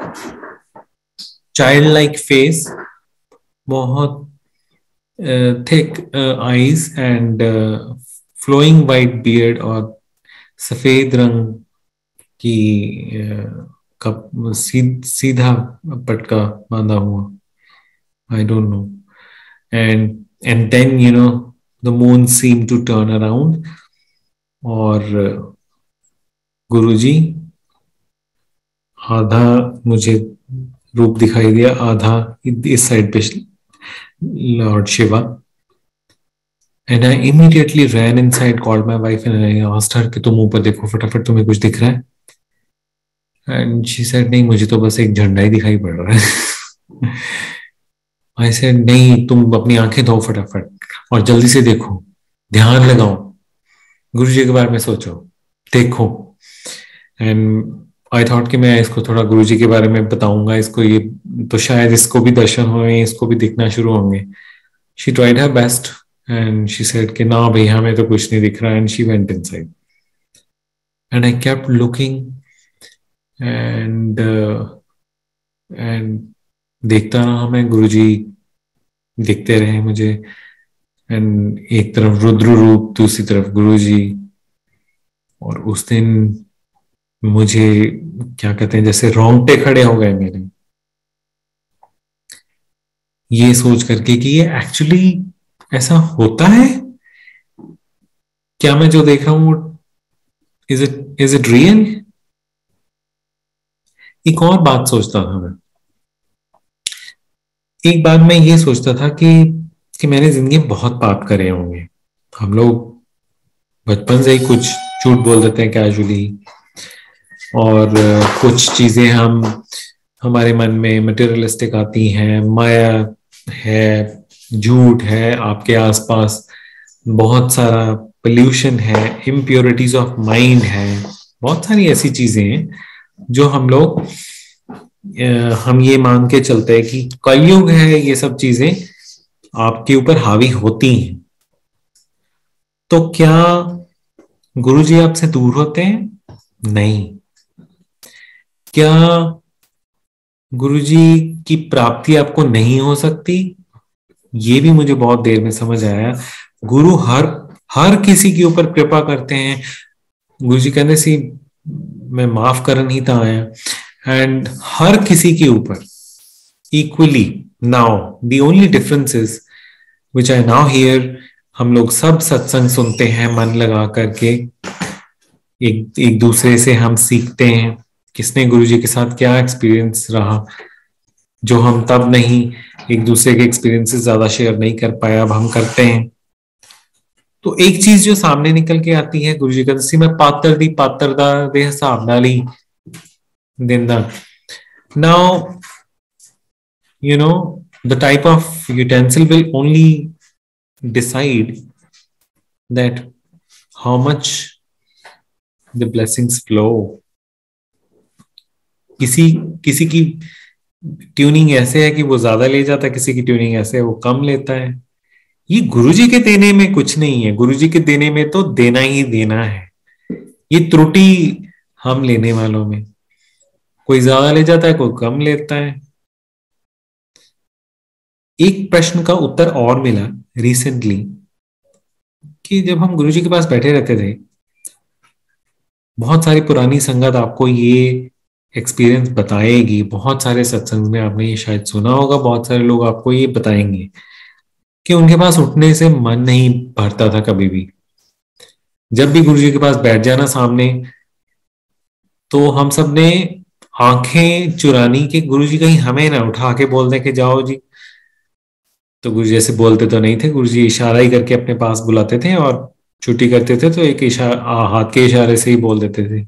चाइल्ड लाइक फेस, बहुत thick eyes and flowing white beard, और सफेद रंग की uh, कप सी, सीधा पटका बांधा हुआ। I don't know. And and then you know the moon seem to turn around, और गुरुजी आधा मुझे रूप दिखाई दिया, आधा इस साइड पे lord Shiva. And I immediately ran inside, called my wife and I asked her कि तुम ऊपर देखो फटाफट, तुम्हें कुछ दिख रहा है? एंड शी सेड नहीं, मुझे तो बस एक झंडा ही दिखाई पड़ रहा है। आई सेड नहीं, तुम अपनी आंखें धो फटाफट और जल्दी से देखो, ध्यान लगाओ, गुरुजी के बारे में सोचो, देखो। एंड आई थॉट कि मैं इसको थोड़ा गुरुजी के बारे में बताऊंगा, इसको ये तो शायद इसको भी दर्शन होंगे, इसको भी दिखना शुरू होंगे। She tried her best and she said कि ना भैया हमें तो कुछ नहीं दिख रहा, and she went inside. And I kept looking and and देखता रहा मैं, गुरुजी दिखते रहे मुझे। एंड एक तरफ रुद्र रूप, दूसरी तरफ गुरुजी। और उस दिन मुझे क्या कहते हैं, जैसे रोंगटे खड़े हो गए मेरे, ये सोच करके कि ये एक्चुअली ऐसा होता है क्या? मैं जो देख रहा हूं, is it is it real? एक और बात सोचता था मैं, एक बार मैं ये सोचता था कि कि मैंने जिंदगी में बहुत पाप करे होंगे। हम लोग बचपन से ही कुछ झूठ बोल देते हैं कैजुअली, और कुछ चीजें हम हमारे मन में मटेरियलिस्टिक आती हैं, माया है, झूठ है, आपके आसपास बहुत सारा पोल्यूशन है, इम्प्योरिटीज ऑफ माइंड है, बहुत सारी ऐसी चीजें हैं जो हम लोग हम ये मान के चलते हैं कि कलयुग है, ये सब चीजें आपके ऊपर हावी होती हैं। तो क्या गुरुजी आपसे दूर होते हैं? नहीं। क्या गुरुजी की प्राप्ति आपको नहीं हो सकती? ये भी मुझे बहुत देर में समझ आया। गुरु हर हर किसी के ऊपर कृपा करते हैं। गुरुजी कहते सी मैं माफ करन ही था आया, एंड हर किसी के ऊपर equally. Now the only difference is which I now hear, हम लोग सब सत्संग सुनते हैं मन लगा करके, एक एक दूसरे से हम सीखते हैं किसने गुरुजी के साथ क्या एक्सपीरियंस रहा, जो हम तब नहीं, एक दूसरे के एक्सपीरियंसेस ज्यादा शेयर नहीं कर पाए, अब हम करते हैं। तो एक चीज जो सामने निकल के आती है, गुरुजी का दसी मैं पात्र दी पात्र दा दे हिसाब नाल ही दिंदा। Now you know the type of utensil will only decide that how much the blessings flow. किसी किसी की ट्यूनिंग ऐसे है कि वो ज्यादा ले जाता है, किसी की ट्यूनिंग ऐसे है वो कम लेता है। ये गुरुजी के देने में कुछ नहीं है, गुरुजी के देने में तो देना ही देना है। ये त्रुटि हम लेने वालों में, कोई ज्यादा ले जाता है, कोई कम लेता है। एक प्रश्न का उत्तर और मिला रिसेंटली कि जब हम गुरुजी के पास बैठे रहते थे, बहुत सारी पुरानी संगत आपको ये एक्सपीरियंस बताएगी, बहुत सारे सत्संग में आपने ये शायद सुना होगा, बहुत सारे लोग आपको ये बताएंगे कि उनके पास उठने से मन नहीं भरता था कभी भी। जब भी गुरुजी के पास बैठ जाना सामने, तो हम सब ने आंखें चुरानी कि गुरुजी कहीं हमें ना उठा के बोल दे कि जाओ जी। तो गुरुजी जैसे बोलते तो नहीं थे, गुरुजी इशारा ही करके अपने पास बुलाते थे, और छुट्टी करते थे तो एक इशारा, हाथ के इशारे से ही बोल देते थे।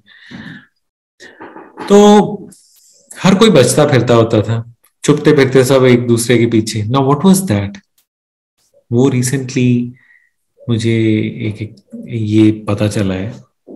तो हर कोई बचता फिरता होता था, छुपते फिरते सब एक दूसरे के पीछे। ना व्हाट वाज दैट, वो रिसेंटली मुझे एक, एक ये पता चला है,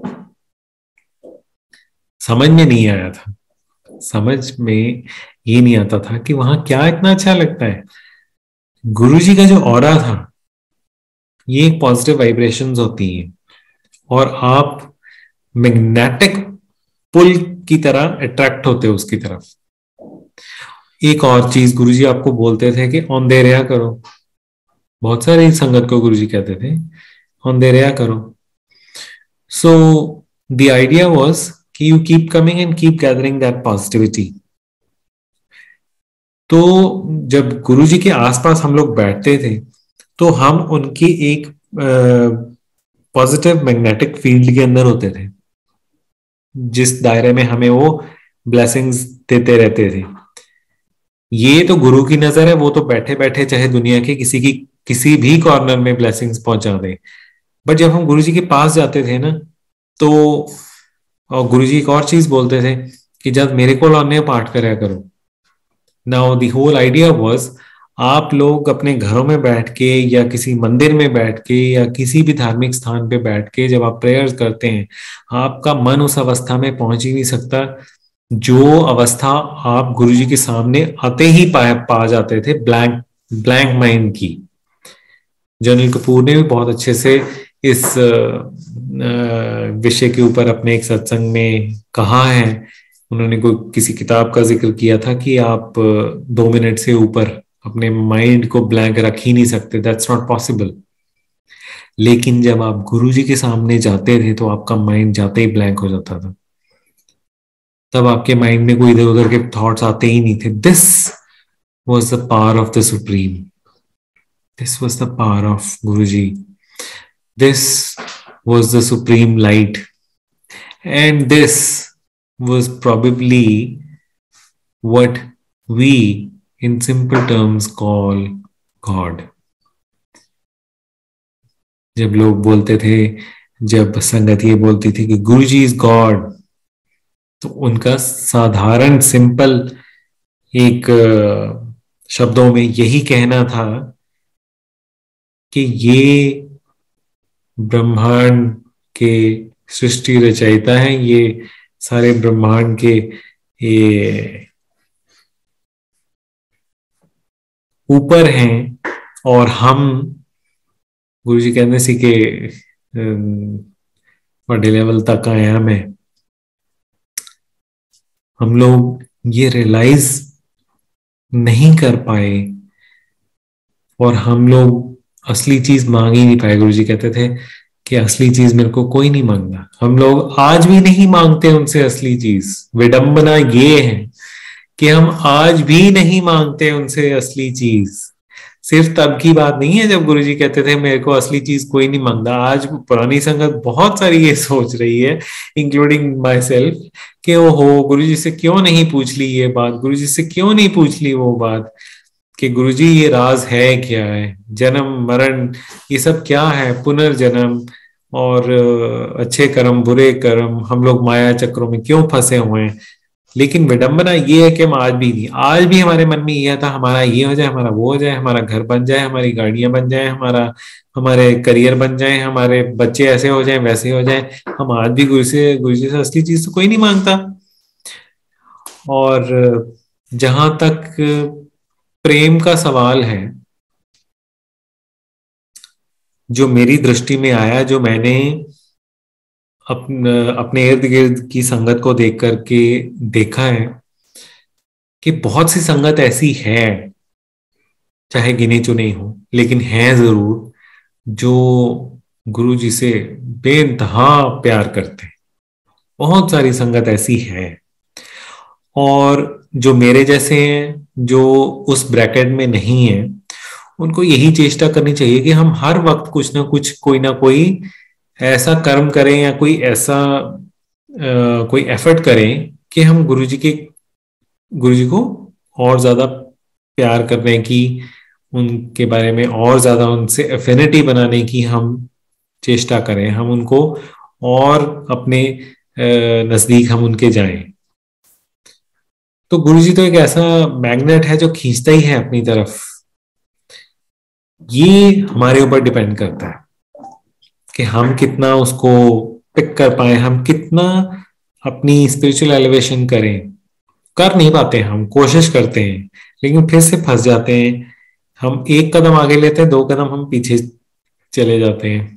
समझ में नहीं आया था। समझ में ये नहीं आता था कि वहां क्या इतना अच्छा लगता है। गुरुजी का जो ऑरा था, ये एक पॉजिटिव वाइब्रेशंस होती हैं, और आप मैग्नेटिक पुल की तरह अट्रैक्ट होते हो उसकी तरफ। एक और चीज गुरुजी आपको बोलते थे कि औंधेरिया करो। बहुत सारी संगत को गुरुजी कहते थे औंधेरिया करो। सो द आइडिया वाज कि you keep coming and keep gathering that positivity. तो जब गुरुजी के आसपास हम लोग बैठते थे, तो हम उनकी एक पॉजिटिव मैग्नेटिक फील्ड के अंदर होते थे, जिस दायरे में हमें वो ब्लेसिंग्स देते रहते थे। ये तो गुरु की नजर है, वो तो बैठे बैठे चाहे दुनिया के किसी की किसी भी कॉर्नर में ब्लेसिंग्स पहुंचा दे। बट जब हम गुरुजी के पास जाते थे ना, तो और गुरुजी एक और चीज बोलते थे कि जब मेरे को लाने पाठ कराया करो। Now the whole idea was, आप लोग अपने घरों में बैठ के या किसी मंदिर में बैठ के या किसी भी धार्मिक स्थान पे बैठ के जब आप प्रेयर्स करते हैं, आपका मन उस अवस्था में पहुंच ही नहीं सकता जो अवस्था आप गुरुजी के सामने आते ही पा, पा जाते थे, ब्लैंक ब्लैंक माइंड की। जनरल कपूर ने भी बहुत अच्छे से इस विषय के ऊपर अपने एक सत्संग में कहा है। उन्होंने कोई किसी किताब का जिक्र किया था कि आप दो मिनट से ऊपर अपने माइंड को ब्लैंक रख ही नहीं सकते, दैट्स नॉट पॉसिबल। लेकिन जब आप गुरुजी के सामने जाते थे तो आपका माइंड जाते ही ब्लैंक हो जाता था। तब आपके माइंड में कोई इधर उधर के थॉट्स आते ही नहीं थे। This was the power of the supreme, this was the power of Guruji, this was the supreme light, and this was probably what we in simple terms call God. जब लोग बोलते थे, जब संगत ये बोलती थी कि गुरुजी इज गॉड, तो उनका साधारण सिंपल एक शब्दों में यही कहना था कि ये ब्रह्मांड के सृष्टि रचयिता हैं, ये सारे ब्रह्मांड के ये ऊपर हैं, और हम गुरुजी कहने से कि बड़े लेवल तक आए हमें। हम लोग ये रियलाइज नहीं कर पाए, और हम लोग असली चीज मांग ही नहीं पाए। गुरुजी कहते थे कि असली चीज मेरे को कोई नहीं मांगना। हम लोग आज भी नहीं मांगते उनसे असली चीज। विडंबना ये है कि हम आज भी नहीं मांगते उनसे असली चीज। सिर्फ तब की बात नहीं है जब गुरुजी कहते थे मेरे को असली चीज कोई नहीं मांगता। आज पुरानी संगत बहुत सारी ये सोच रही है, इंक्लूडिंग माई सेल्फ, कि वो हो गुरुजी से क्यों नहीं पूछ ली ये बात, गुरुजी से क्यों नहीं पूछ ली वो बात, कि गुरुजी ये राज है क्या है, जन्म मरण ये सब क्या है, पुनर्जन्म और अच्छे कर्म बुरे कर्म, हम लोग माया चक्रों में क्यों फंसे हुए हैं। लेकिन विडंबना ये है कि हम आज भी नहीं, आज भी हमारे मन में यह था हमारा ये हो जाए, हमारा वो हो जाए, हमारा घर बन जाए, हमारी गाड़ियां बन जाए, हमारा हमारे करियर बन जाए, हमारे बच्चे ऐसे हो जाए वैसे हो जाए। हम आज भी गुरु से गुरु जी से असली चीज तो कोई नहीं मांगता। और जहां तक प्रेम का सवाल है, जो मेरी दृष्टि में आया, जो मैंने अपने अपने इर्द गिर्द की संगत को देख करके देखा है कि बहुत सी संगत ऐसी है, चाहे गिने चुने हो, लेकिन है जरूर, जो गुरु जी से बेइंतहा प्यार करते हैं। बहुत सारी संगत ऐसी है। और जो मेरे जैसे हैं, जो उस ब्रैकेट में नहीं है, उनको यही चेष्टा करनी चाहिए कि हम हर वक्त कुछ ना कुछ, कोई ना कोई ऐसा कर्म करें या कोई ऐसा आ, कोई एफर्ट करें कि हम गुरु जी के गुरु जी को और ज्यादा प्यार करने की, उनके बारे में और ज्यादा उनसे एफिनिटी बनाने की हम चेष्टा करें, हम उनको और अपने नजदीक हम उनके जाएं। तो गुरु जी तो एक ऐसा मैग्नेट है जो खींचता ही है अपनी तरफ। ये हमारे ऊपर डिपेंड करता है कि हम कितना उसको पिक कर पाए, हम कितना अपनी स्पिरिचुअल एलिवेशन करें। कर नहीं पाते, हम कोशिश करते हैं लेकिन फिर से फंस जाते हैं। हम एक कदम आगे लेते हैं, दो कदम हम पीछे चले जाते हैं।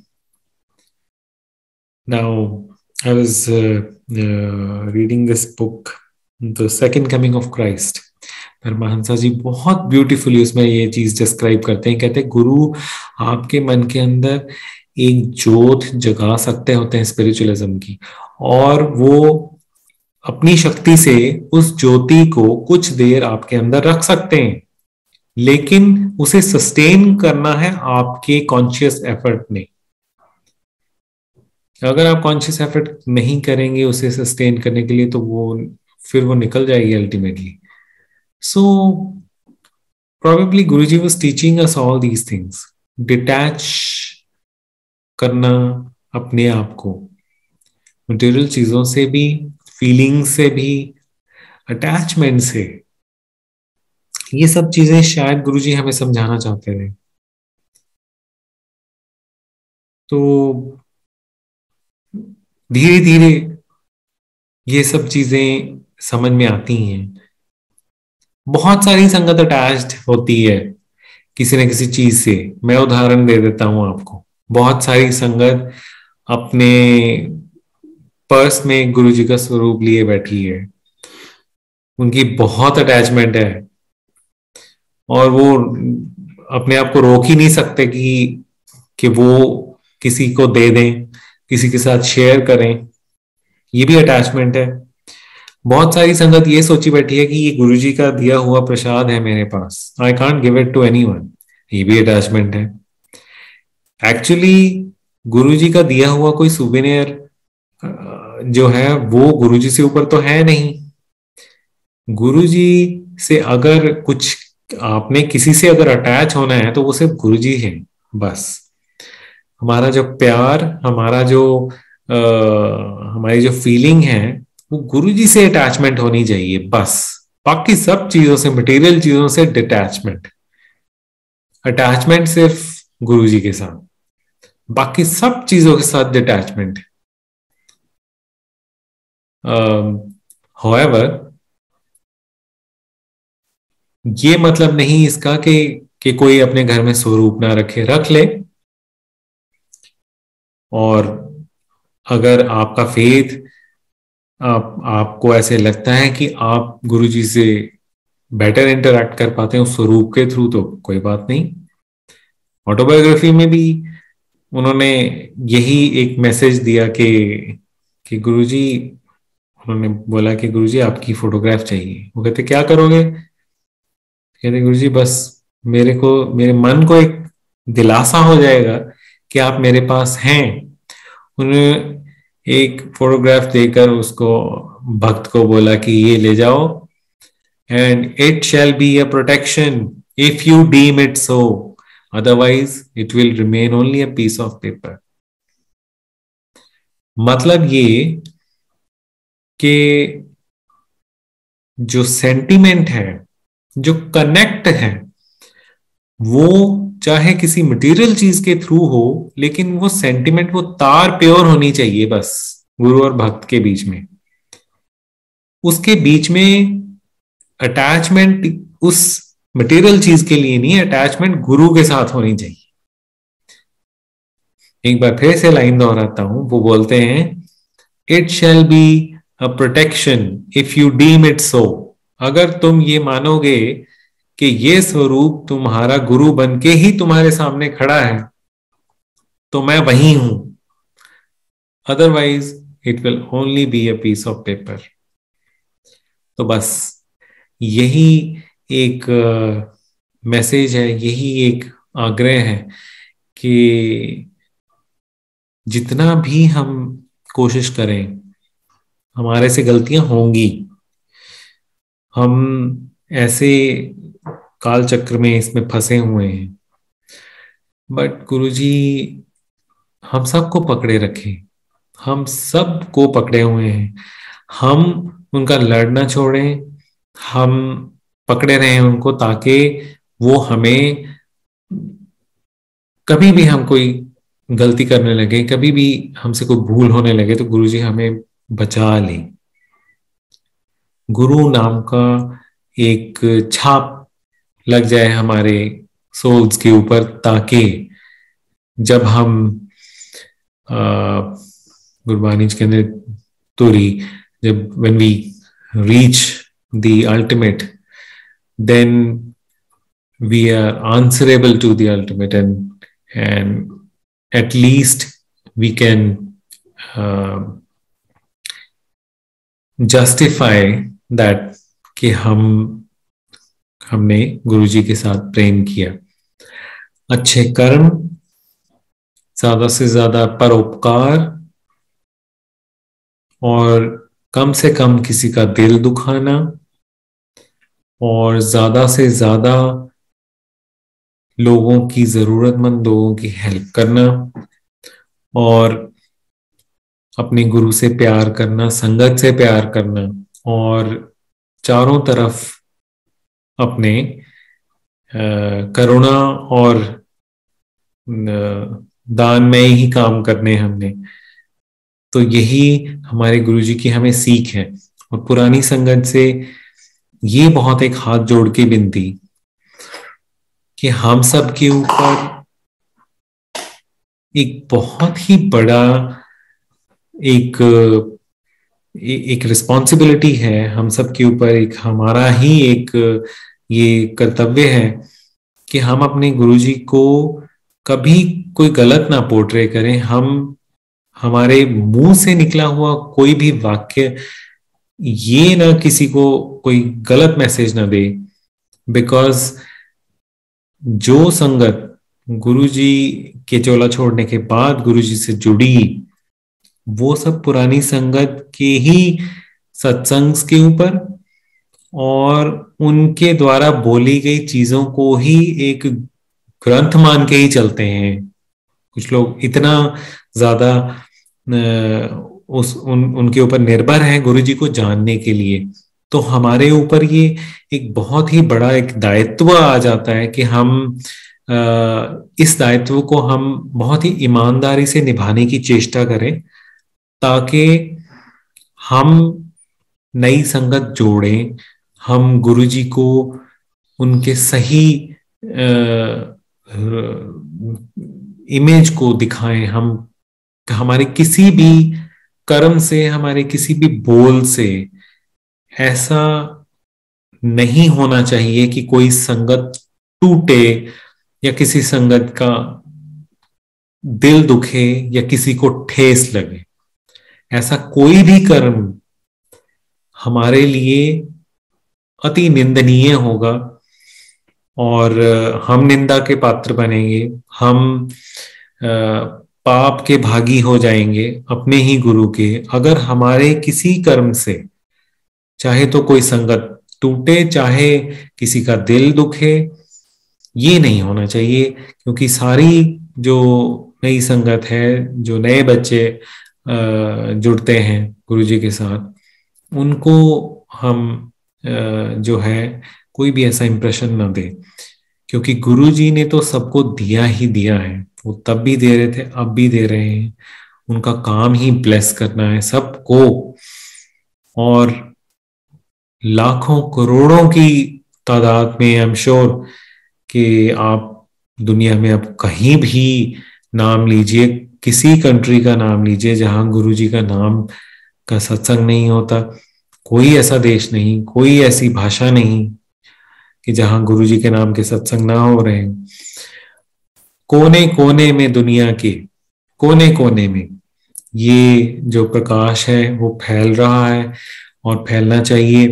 Now I was reading this book, the second coming of Christ. Paramhansa ji बहुत ब्यूटीफुली उसमें ये चीज डिस्क्राइब करते हैं। कहते हैं गुरु आपके मन के अंदर एक ज्योत जगा सकते होते हैं स्पिरिचुअलिज्म की, और वो अपनी शक्ति से उस ज्योति को कुछ देर आपके अंदर रख सकते हैं, लेकिन उसे सस्टेन करना है आपके कॉन्शियस एफर्ट ने। अगर आप कॉन्शियस एफर्ट नहीं करेंगे उसे सस्टेन करने के लिए, तो वो फिर वो निकल जाएगी ultimately. So probably Guruji was teaching us all these things. Detach करना अपने आप को मटेरियल चीजों से भी, फीलिंग से भी, अटैचमेंट से। ये सब चीजें शायद गुरुजी हमें समझाना चाहते थे। तो धीरे धीरे ये सब चीजें समझ में आती हैं। बहुत सारी संगत अटैच्ड होती है किसी न किसी चीज से। मैं उदाहरण दे देता हूं आपको। बहुत सारी संगत अपने पर्स में गुरुजी का स्वरूप लिए बैठी है, उनकी बहुत अटैचमेंट है और वो अपने आप को रोक ही नहीं सकते कि कि वो किसी को दे दें, किसी के साथ शेयर करें। ये भी अटैचमेंट है। बहुत सारी संगत ये सोची बैठी है कि ये गुरुजी का दिया हुआ प्रसाद है मेरे पास, I can't give it to anyone. ये भी अटैचमेंट है। एक्चुअली गुरुजी का दिया हुआ कोई सुवेनियर जो है वो गुरुजी से ऊपर तो है नहीं। गुरुजी से अगर कुछ आपने किसी से अगर अटैच होना है तो वो सिर्फ गुरुजी है बस। हमारा जो प्यार, हमारा जो आ, हमारी जो फीलिंग है वो गुरुजी से अटैचमेंट होनी चाहिए बस। बाकी सब चीजों से, मटेरियल चीजों से डिटैचमेंट। अटैचमेंट सिर्फ गुरुजी के साथ, बाकी सब चीजों के साथ डिटैचमेंट। हाउएवर ये मतलब नहीं इसका कि कि कोई अपने घर में स्वरूप ना रखे, रख ले। और अगर आपका फेथ, आप आपको ऐसे लगता है कि आप गुरुजी से बेटर इंटरैक्ट कर पाते हैं उस स्वरूप के थ्रू, तो कोई बात नहीं। ऑटोबायोग्राफी में भी उन्होंने यही एक मैसेज दिया कि कि गुरुजी, उन्होंने बोला कि गुरुजी आपकी फोटोग्राफ चाहिए। वो कहते क्या करोगे? कहते गुरुजी बस मेरे को, मेरे मन को एक दिलासा हो जाएगा कि आप मेरे पास हैं। उन्होंने एक फोटोग्राफ देकर उसको, भक्त को बोला कि ये ले जाओ, and it shall be a protection if you deem it so, otherwise it will remain only a piece of paper. मतलब ये कि जो सेंटिमेंट है, जो कनेक्ट है, वो चाहे किसी मटेरियल चीज के थ्रू हो, लेकिन वो सेंटिमेंट, वो तार प्योर होनी चाहिए बस गुरु और भक्त के बीच में। उसके बीच में अटैचमेंट उस मटेरियल चीज के लिए नहीं, अटैचमेंट गुरु के साथ होनी चाहिए। एक बार फिर से लाइन दोहराता हूं। वो बोलते हैं it shall be a protection if you deem it so. अगर तुम ये मानोगे कि ये स्वरूप तुम्हारा गुरु बन के ही तुम्हारे सामने खड़ा है तो मैं वही हूं, otherwise it will only be a piece of paper. तो बस यही एक मैसेज है, यही एक आग्रह है कि जितना भी हम कोशिश करें, हमारे से गलतियां होंगी, हम ऐसे काल चक्र में इसमें फंसे हुए हैं, बट गुरुजी हम सबको पकड़े रखे, हम सबको पकड़े हुए हैं। हम उनका लड़ना छोड़ें, हम पकड़े रहें उनको, ताकि वो हमें कभी भी हम कोई गलती करने लगे, कभी भी हमसे कोई भूल होने लगे तो गुरुजी हमें बचा ले। गुरु नाम का एक छाप लग जाए हमारे सोल्स के ऊपर, ताकि जब हम गुरबानी के अंदर तुरी, जब when we reach the ultimate, then we are answerable to the ultimate, and and at least we can uh, justify that कि हम हमने गुरुजी के साथ प्रेम किया। अच्छे कर्म, ज्यादा से ज्यादा परोपकार, और कम से कम किसी का दिल दुखाना, और ज्यादा से ज्यादा लोगों की, जरूरतमंद लोगों की हेल्प करना, और अपने गुरु से प्यार करना, संगत से प्यार करना, और चारों तरफ अपने करुणा और दान में ही काम करने हमने। तो यही हमारे गुरुजी की हमें सीख है। और पुरानी संगत से ये बहुत एक हाथ जोड़ के विनती कि हम सब के ऊपर एक बहुत ही बड़ा एक एक रिस्पॉन्सिबिलिटी है, हम सब के ऊपर एक हमारा ही एक ये कर्तव्य है कि हम अपने गुरुजी को कभी कोई गलत ना पोर्ट्रे करें। हम हमारे मुंह से निकला हुआ कोई भी वाक्य ये ना किसी को कोई गलत मैसेज ना दे, बिकॉज जो संगत गुरुजी के चोला छोड़ने के बाद गुरुजी से जुड़ी, वो सब पुरानी संगत के ही सत्संग के ऊपर और उनके द्वारा बोली गई चीजों को ही एक ग्रंथ मान के ही चलते हैं। कुछ लोग इतना ज्यादा उस उन उनके ऊपर निर्भर हैं गुरुजी को जानने के लिए। तो हमारे ऊपर ये एक बहुत ही बड़ा एक दायित्व आ जाता है कि हम आ, इस दायित्व को हम बहुत ही ईमानदारी से निभाने की चेष्टा करें, ताकि हम नई संगत जोड़ें, हम गुरुजी को उनके सही इमेज को दिखाएं। हम हमारे किसी भी कर्म से, हमारे किसी भी बोल से ऐसा नहीं होना चाहिए कि कोई संगत टूटे या किसी संगत का दिल दुखे या किसी को ठेस लगे। ऐसा कोई भी कर्म हमारे लिए अति निंदनीय होगा और हम निंदा के पात्र बनेंगे। हम पाप के भागी हो जाएंगे अपने ही गुरु के, अगर हमारे किसी कर्म से चाहे तो कोई संगत टूटे, चाहे किसी का दिल दुखे। ये नहीं होना चाहिए, क्योंकि सारी जो नई संगत है, जो नए बच्चे जुड़ते हैं गुरुजी के साथ, उनको हम जो है कोई भी ऐसा इंप्रेशन ना दे, क्योंकि गुरुजी ने तो सबको दिया ही दिया है। वो तब भी दे रहे थे, अब भी दे रहे हैं। उनका काम ही ब्लेस करना है सबको, और लाखों करोड़ों की तादाद में आई एम श्योर कि आप दुनिया में अब कहीं भी नाम लीजिए, किसी कंट्री का नाम लीजिए जहां गुरुजी का नाम का सत्संग नहीं होता। कोई ऐसा देश नहीं, कोई ऐसी भाषा नहीं कि जहां गुरु जी के नाम के सत्संग ना हो रहे हैं। कोने कोने में, दुनिया के कोने कोने में ये जो प्रकाश है वो फैल रहा है और फैलना चाहिए।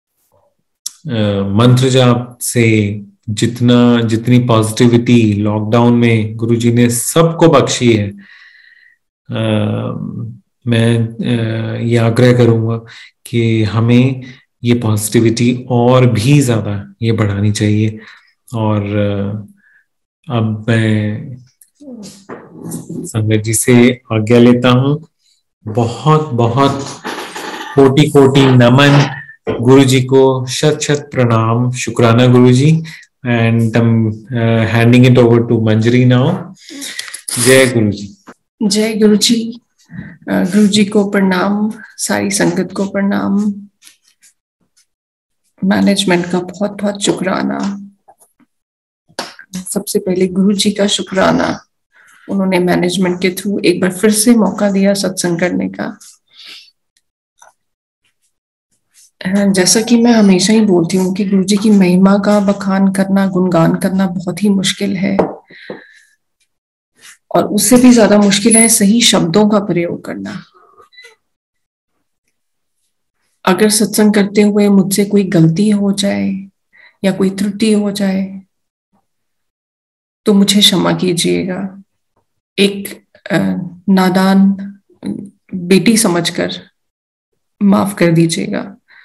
मंत्र जाप से जितना जितनी पॉजिटिविटी लॉकडाउन में गुरुजी ने सबको बख्शी है, आ, मैं आ, ये आग्रह करूंगा कि हमें ये पॉजिटिविटी और भी ज्यादा ये बढ़ानी चाहिए। और आ, अब मैं संगत जी से आज्ञा लेता हूं। बहुत बहुत कोटि कोटि नमन गुरु जी को, शत शत प्रणाम, शुक्राना Guru ji. And I am handing it over to Manjari now. जय गुरु जी। जय गुरु जी। गुरु जी को प्रणाम, सारी संगत को प्रणाम, मैनेजमेंट का बहुत बहुत शुक्राना। सबसे पहले गुरु जी का शुक्राना, उन्होंने मैनेजमेंट के थ्रू एक बार फिर से मौका दिया सत्संग करने का। जैसा कि मैं हमेशा ही बोलती हूँ कि गुरु जी की महिमा का बखान करना, गुणगान करना बहुत ही मुश्किल है, और उससे भी ज्यादा मुश्किल है सही शब्दों का प्रयोग करना। अगर सत्संग करते हुए मुझसे कोई गलती हो जाए या कोई त्रुटि हो जाए तो मुझे क्षमा कीजिएगा। एक नादान बेटी समझकर माफ कर दीजिएगा।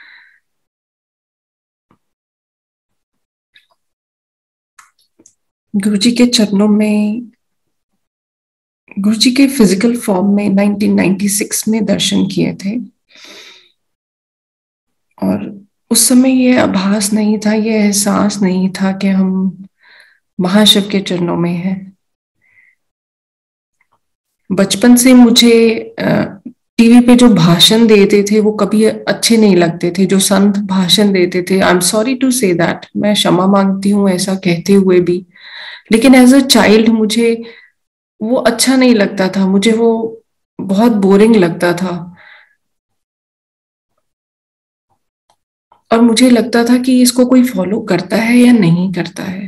गुरुजी के चरणों में, गुरुजी के फिजिकल फॉर्म में नाइनटीन नाइंटी सिक्स में दर्शन किए थे, और उस समय ये आभास नहीं था, ये एहसास नहीं था कि हम महाशिव के चरणों में हैं। बचपन से मुझे टीवी पे जो भाषण देते थे वो कभी अच्छे नहीं लगते थे, जो संत भाषण देते थे। I am sorry to say that, मैं क्षमा मांगती हूँ ऐसा कहते हुए भी, लेकिन एज अ चाइल्ड मुझे वो अच्छा नहीं लगता था, मुझे वो बहुत बोरिंग लगता था। और मुझे लगता था कि इसको कोई फॉलो करता है या नहीं करता है।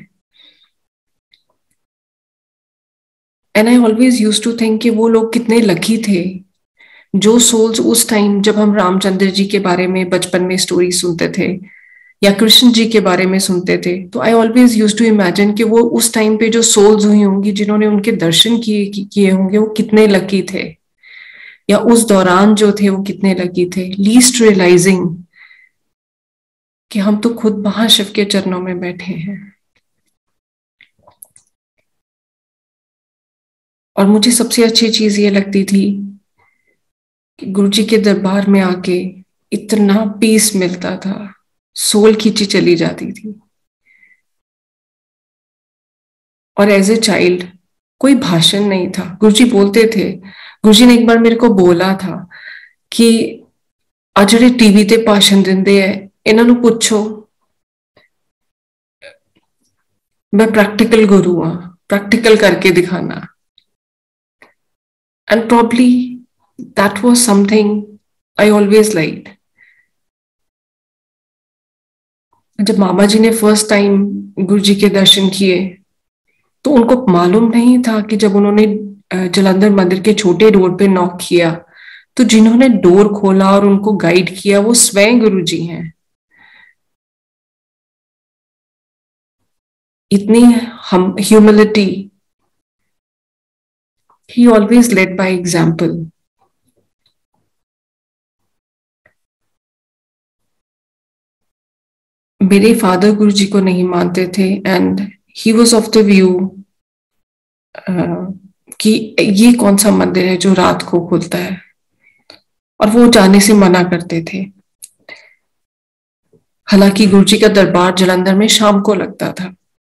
And I always used to think कि वो लोग कितने लकी थे जो सोल्स उस टाइम, जब हम रामचंद्र जी के बारे में बचपन में स्टोरी सुनते थे या कृष्ण जी के बारे में सुनते थे, तो I always used to imagine कि वो उस टाइम पे जो सोल्स हुई होंगी जिन्होंने उनके दर्शन किए किए होंगे, वो कितने लकी थे, या उस दौरान जो थे वो कितने लकी थे, लीस्ट रियलाइजिंग कि हम तो खुद महाशिव के चरणों में बैठे हैं। और मुझे सबसे अच्छी चीज ये लगती थी कि गुरुजी के दरबार में आके इतना पीस मिलता था, सोल खींची चली जाती थी। और एज ए चाइल्ड कोई भाषण नहीं था, गुरुजी बोलते थे। गुरुजी ने एक बार मेरे को बोला था कि आ ਜਿਹੜੇ टीवी ते भाषण दिंदे है इन्हां नूं पुछो, मैं प्रैक्टिकल गुरु हाँ, प्रैक्टिकल करके दिखाना। And probably that was something I always liked. जब मामा जी ने फर्स्ट टाइम गुरुजी के दर्शन किए तो उनको मालूम नहीं था कि जब उन्होंने जलंधर मंदिर के छोटे डोर पे नॉक किया तो जिन्होंने डोर खोला और उनको गाइड किया वो स्वयं गुरुजी हैं। इतनी हम humility, he always led by example. मेरे फादर गुरुजी को नहीं मानते थे and he was of the view कि ये कौन सा मंदिर है जो रात को खुलता है, और वो जाने से मना करते थे। हालांकि गुरुजी का दरबार जलंधर में शाम को लगता था।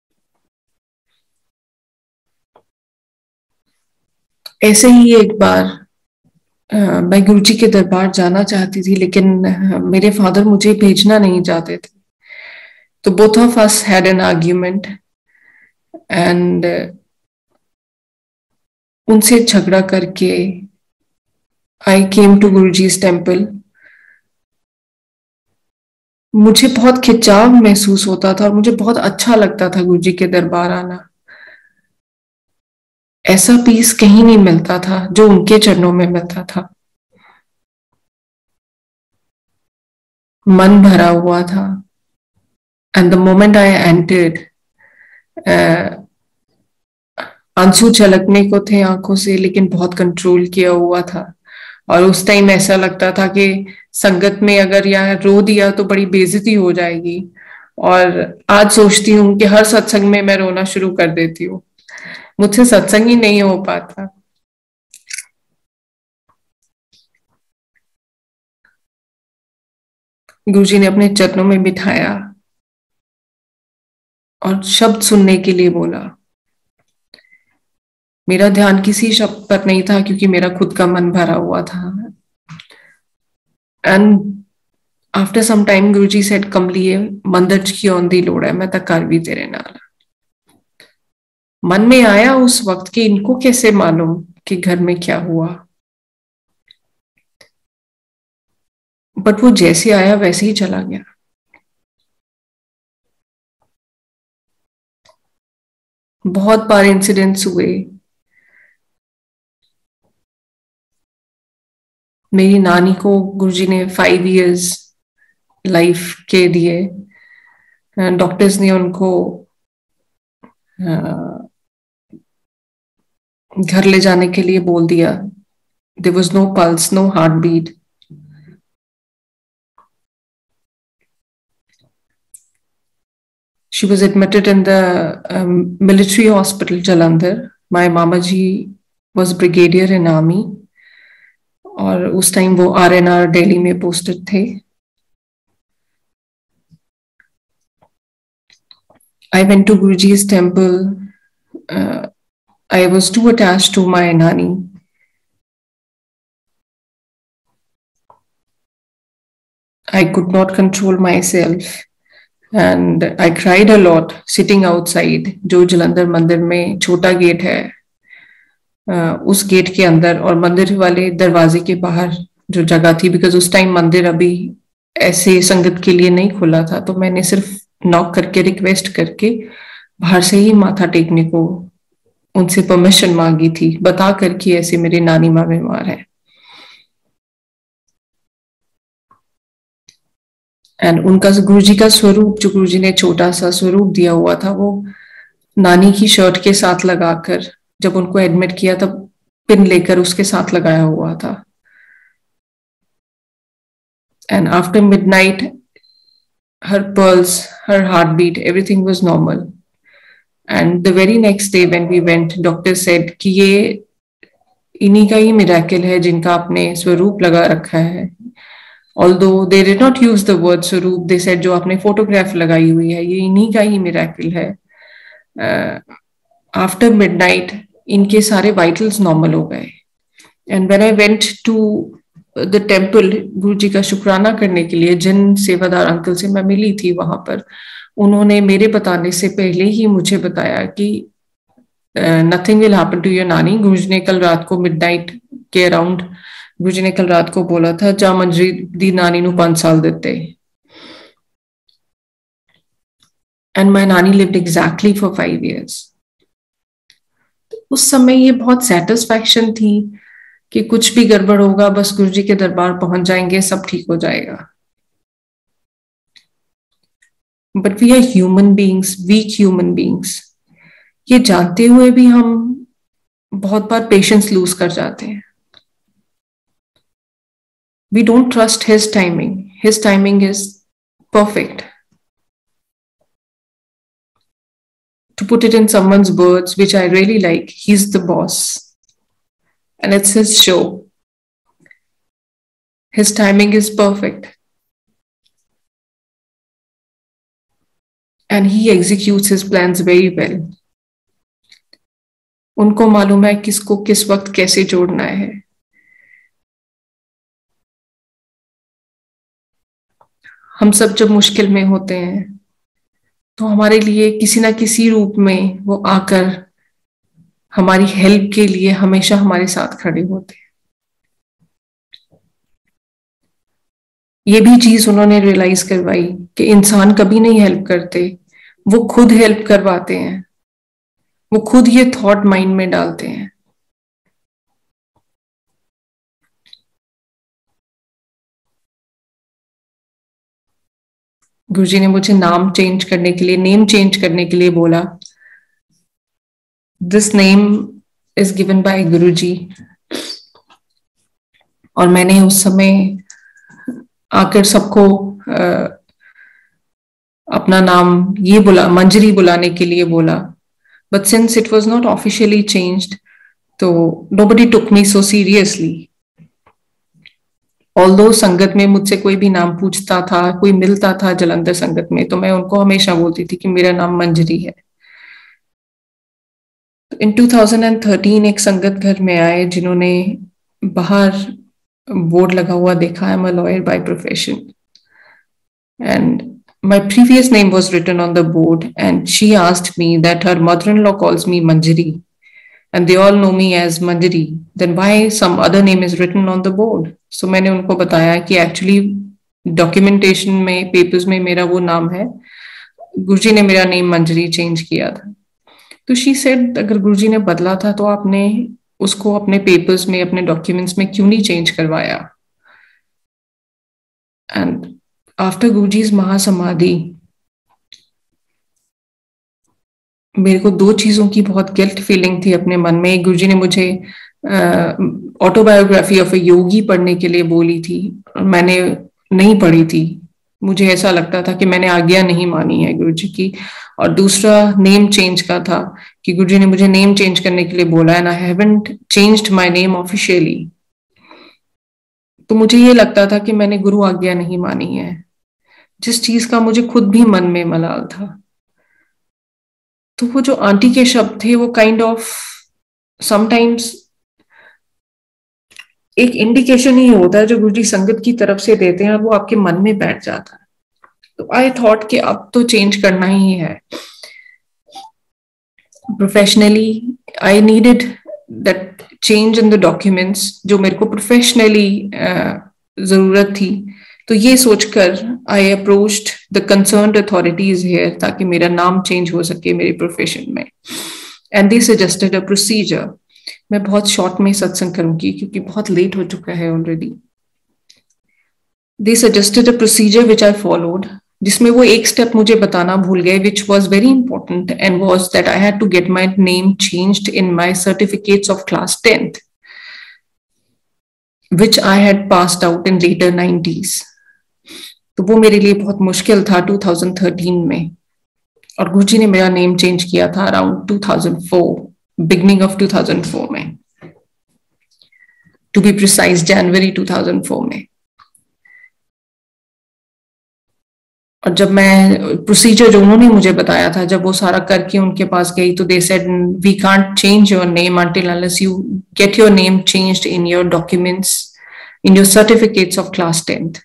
ऐसे ही एक बार मैं गुरुजी के दरबार जाना चाहती थी, लेकिन मेरे फादर मुझे भेजना नहीं चाहते थे। तो both of us had an argument and उनसे झगड़ा करके I came to Guruji's temple. मुझे बहुत खिंचाव महसूस होता था और मुझे बहुत अच्छा लगता था गुरुजी के दरबार आना। ऐसा पीस कहीं नहीं मिलता था जो उनके चरणों में मिलता था। मन भरा हुआ था। And the moment I entered, आंसू छलकने को थे आंखों से, लेकिन बहुत कंट्रोल किया हुआ था। और उस टाइम ऐसा लगता था कि संगत में अगर यहाँ रो दिया तो बड़ी बेइज्जती हो जाएगी। और आज सोचती हूँ कि हर सत्संग में मैं रोना शुरू कर देती हूँ, मुझसे सत्संग ही नहीं हो पाता। गुरुजी ने अपने चरणों में बिठाया और शब्द सुनने के लिए बोला। मेरा ध्यान किसी शब्द पर नहीं था क्योंकि मेरा खुद का मन भरा हुआ था। And after some time Guruji said, कमलिए मंदिर की औंधी लोड़ है, मैं तक कर भी तेरे नाल। मन में आया उस वक्त कि इनको कैसे मालूम कि घर में क्या हुआ, बट वो जैसे आया वैसे ही चला गया। बहुत बार इंसिडेंट्स हुए। मेरी नानी को गुरुजी ने फाइव इयर्स लाइफ के दिए। डॉक्टर्स ने उनको घर ले जाने के लिए बोल दिया। There was no pulse, no heart beat. She was admitted in the um, military hospital Jalandhar. My mama ji was brigadier in army और उस टाइम वो आर एन आर दिल्ली में पोस्टेड थे। I went to Guruji's temple. Uh, I was too attached to my nani. I could not control myself. And I cried a lot sitting outside. जो जलंधर मंदिर में छोटा gate है, उस gate के अंदर और मंदिर वाले दरवाजे के बाहर जो जगह थी, बिकॉज उस टाइम मंदिर अभी ऐसे संगत के लिए नहीं खुला था, तो मैंने सिर्फ नॉक करके रिक्वेस्ट करके बाहर से ही माथा टेकने को उनसे परमिशन मांगी थी, बता करके ऐसे मेरी नानी माँ बीमार है। एंड उनका गुरुजी का स्वरूप, जो गुरुजी ने छोटा सा स्वरूप दिया हुआ था, वो नानी की शर्ट के साथ लगाकर जब उनको एडमिट किया तब पिन लेकर उसके साथ लगाया हुआ था। And after midnight her pulse, her heartbeat, everything was normal. And the very next day when we went, doctor said कि ये इन्हीं का ही मिराकल है जिनका आपने स्वरूप लगा रखा है। Although they did not use the word स्वरूप, they said जो आपने फोटोग्राफ लगाई हुई है ये इन्हीं का ही मिराकल है। आफ्टर मिडनाइट इनके सारे वाइटल्स नॉर्मल हो गए। And when I went to the temple Guruji का शुक्राना करने के लिए, जिन सेवादार अंकल से मैं मिली थी वहां पर, उन्होंने मेरे बताने से पहले ही मुझे बताया कि nothing will happen to your नानी। गुरुजी ने कल रात को मिडनाइट के अराउंड गुरुजी ने कल रात को बोला था, जा मंजरी दी नानी नू पांच साल देते। एंड माई नानी lived exactly for five years. उस समय ये बहुत सेटिस्फैक्शन थी कि कुछ भी गड़बड़ होगा बस गुरुजी के दरबार पहुंच जाएंगे, सब ठीक हो जाएगा। But we are human beings, weak human beings. ये जानते हुए भी हम बहुत बार पेशेंस लूज कर जाते हैं। We don't trust his timing. His timing is perfect. To put it in someone's words, which I really like, he's the boss. And it's his show. His timing is perfect. And he executes his plans very well. उनको मालूम है किसको किस वक्त कैसे जोड़ना है। हम सब जब मुश्किल में होते हैं तो हमारे लिए किसी ना किसी रूप में वो आकर हमारी हेल्प के लिए हमेशा हमारे साथ खड़े होते हैं। ये भी चीज उन्होंने रियलाइज करवाई कि इंसान कभी नहीं हेल्प करते, वो खुद हेल्प करवाते हैं, वो खुद ये थॉट माइंड में डालते हैं। गुरुजी ने मुझे नाम चेंज करने के लिए, नेम चेंज करने के लिए बोला। This name is given by Guruji. और मैंने उस समय आकर सबको अपना नाम ये बुला मंजरी बुलाने के लिए बोला, but since it was not officially changed तो nobody took me so seriously. Although संगत में मुझसे कोई भी नाम पूछता था, कोई मिलता था जलंधर संगत में, तो मैं उनको हमेशा बोलती थी कि मेरा नाम मंजरी है। इन टू थाउजेंड थर्टीन एक संगत घर में आए जिन्होंने बाहर बोर्ड लगा हुआ देखा, I am a lawyer by profession, and my previous name was written on the board, and she asked me that her mother-in-law calls me Manjari and they all know me as Manjari, then why some other name is written on the board? So मैंने उनको बताया कि actually documentation में, papers में मेरा वो नाम है, गुरुजी ने मेरा नेम मंजरी चेंज किया था। तो she said अगर गुरुजी ने बदला था तो आपने उसको अपने पेपर्स में, अपने डॉक्यूमेंट्स में क्यों नहीं चेंज करवाया? एंड आफ्टर गुरुजी's महासमाधि मेरे को दो चीजों की बहुत गिल्ट फीलिंग थी अपने मन में। गुरुजी ने मुझे ऑटोबायोग्राफी ऑफ ए योगी पढ़ने के लिए बोली थी, मैंने नहीं पढ़ी थी, मुझे ऐसा लगता था कि मैंने आज्ञा नहीं मानी है गुरुजी की। और दूसरा नेम चेंज का था कि गुरुजी ने मुझे नेम चेंज करने के लिए बोला, and I haven't changed my name officially. तो मुझे ये लगता था कि मैंने गुरु आज्ञा नहीं मानी है, जिस चीज का मुझे खुद भी मन में मलाल था। तो वो जो आंटी के शब्द थे वो काइंड ऑफ समटाइम्स एक इंडिकेशन ही होता है जो गुरुजी संगत की तरफ से देते हैं, वो आपके मन में बैठ जाता है। तो आई थॉट कि अब तो चेंज करना ही है। Professionally I needed that change in the documents, जो मेरे को प्रोफेशनली जरूरत थी। तो ये सोचकर I approached the concerned authorities here ताकि मेरा नाम चेंज हो सके मेरे प्रोफेशन में, and they suggested a procedure. मैं बहुत शॉर्ट में सत्संग करूंगी क्योंकि बहुत लेट हो चुका है already. They suggested a procedure which I followed, जिसमें वो एक स्टेप मुझे बताना भूल गए, which was very important, and was that I had to get my name changed in my certificates of class tenth which I had passed out in later nineties. तो वो मेरे लिए बहुत मुश्किल था टू थाउजेंड थर्टीन में, और गुरुजी ने मेरा नेम चेंज किया था around two thousand four, beginning of two thousand four में, to be precise January two thousand four में। और जब मैं प्रोसीजर जो उन्होंने मुझे बताया था, जब वो सारा करके उनके पास गई, तो they said we can't change your name until unless you get your name changed in your documents, in your certificates of class tenth.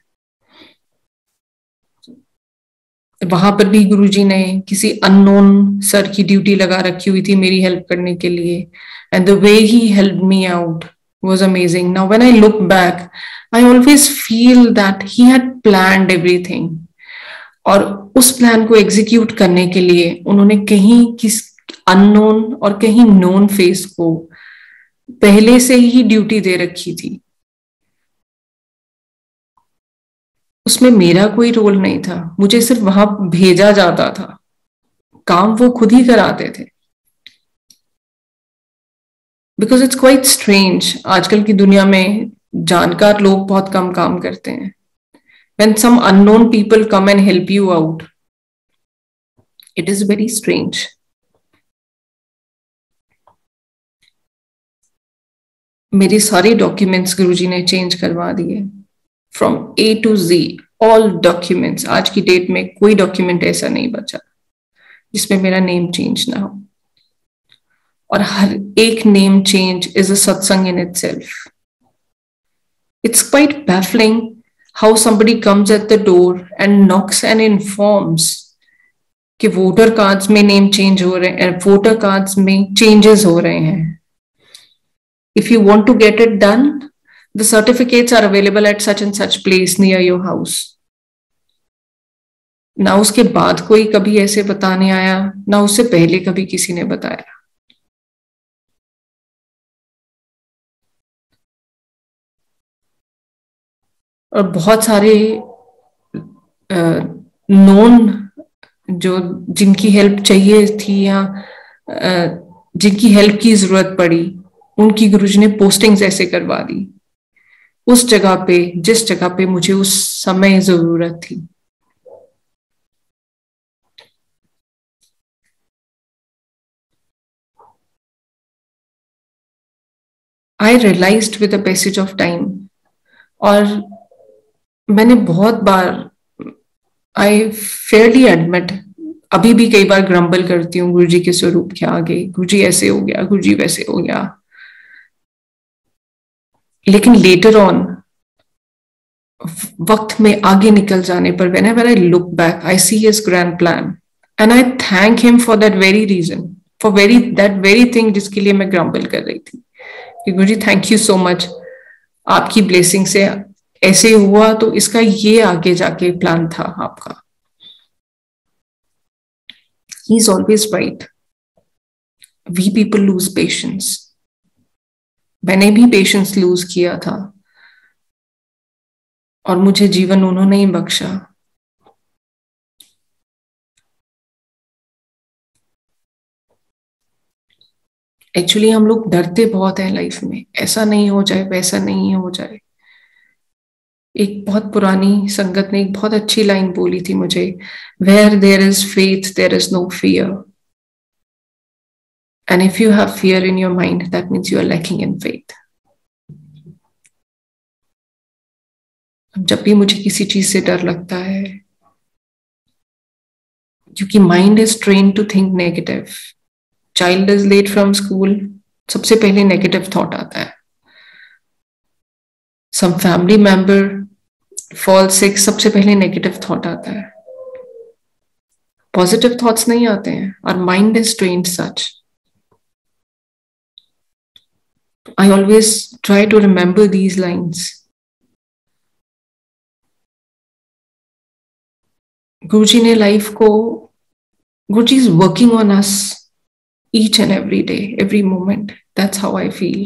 वहां पर भी गुरुजी ने किसी अननोन सर की ड्यूटी लगा रखी हुई थी मेरी हेल्प करने के लिए, and the way he helped me out was amazing. Now when I look back, I always feel that he had planned everything. और उस प्लान को एग्जीक्यूट करने के लिए उन्होंने कहीं किस अननोन और कहीं नोन फेस को पहले से ही ड्यूटी दे रखी थी। उसमें मेरा कोई रोल नहीं था, मुझे सिर्फ वहां भेजा जाता था, काम वो खुद ही कराते थे। बिकॉज इट्स क्वाइट स्ट्रेंज, आजकल की दुनिया में जानकार लोग बहुत कम काम करते हैं। When some unknown people come and help you out, it is very strange. मेरे सारे डॉक्यूमेंट्स गुरुजी ने चेंज करवा दिए, from A to Z, all documents. आज की डेट में कोई डॉक्यूमेंट ऐसा नहीं बचा जिसमें मेरा नेम चेंज ना हो, और हर एक name change is a satsang in itself. It's quite baffling how somebody comes at the door and knocks and informs कि वोटर कार्ड्स में नेम चेंज हो रहे हैं, वोटर कार्ड्स में चेंजेस हो रहे हैं। If you want to get it done, the certificates are available at such and such place near your house. ना उसके बाद कोई कभी ऐसे बताने आया, ना उससे पहले कभी किसी ने बताया. और बहुत सारे नॉन जो जिनकी हेल्प चाहिए थी या जिनकी हेल्प की जरूरत पड़ी, उनकी गुरुजी ने पोस्टिंग्स ऐसे करवा दी उस जगह पे जिस जगह पे मुझे उस समय जरूरत थी. I realised with the passage of time. और मैंने बहुत बार, आई फेयरली एडमिट, अभी भी कई बार ग्रम्बल करती हूँ गुरुजी के स्वरूप के आगे, गुरुजी ऐसे हो गया, गुरुजी वैसे हो गया. लेकिन लेटर ऑन, वक्त में आगे निकल जाने पर, whenever I look back, I see his grand plan and I thank him for that very reason, for very that very thing जिसके लिए मैं ग्रम्बल कर रही थी. Guruji thank you so much, आपकी ब्लेसिंग से ऐसे हुआ, तो इसका ये आगे जाके प्लान था आपका. He is always right. We people lose patience. मैंने भी पेशेंस लूज किया था और मुझे जीवन उन्होंने ही बख्शा. एक्चुअली हम लोग डरते बहुत हैं लाइफ में, ऐसा नहीं हो जाए, वैसा नहीं हो जाए. एक बहुत पुरानी संगत ने एक बहुत अच्छी लाइन बोली थी मुझे, where there is faith there is no fear, and if you have fear in your mind that means you are lacking in faith. जब भी मुझे किसी चीज से डर लगता है, क्योंकि mind is train to think negative. Child is late from school, सबसे पहले नेगेटिव थॉट आता है. Some family member fall sick, सबसे पहले नेगेटिव थॉट आता है. पॉजिटिव थॉट्स नहीं आते हैं. और mind is trained such. I always try to remember these lines. Guruji ने लाइफ को, Guruji is working on us each and every day, every moment. That's how I feel.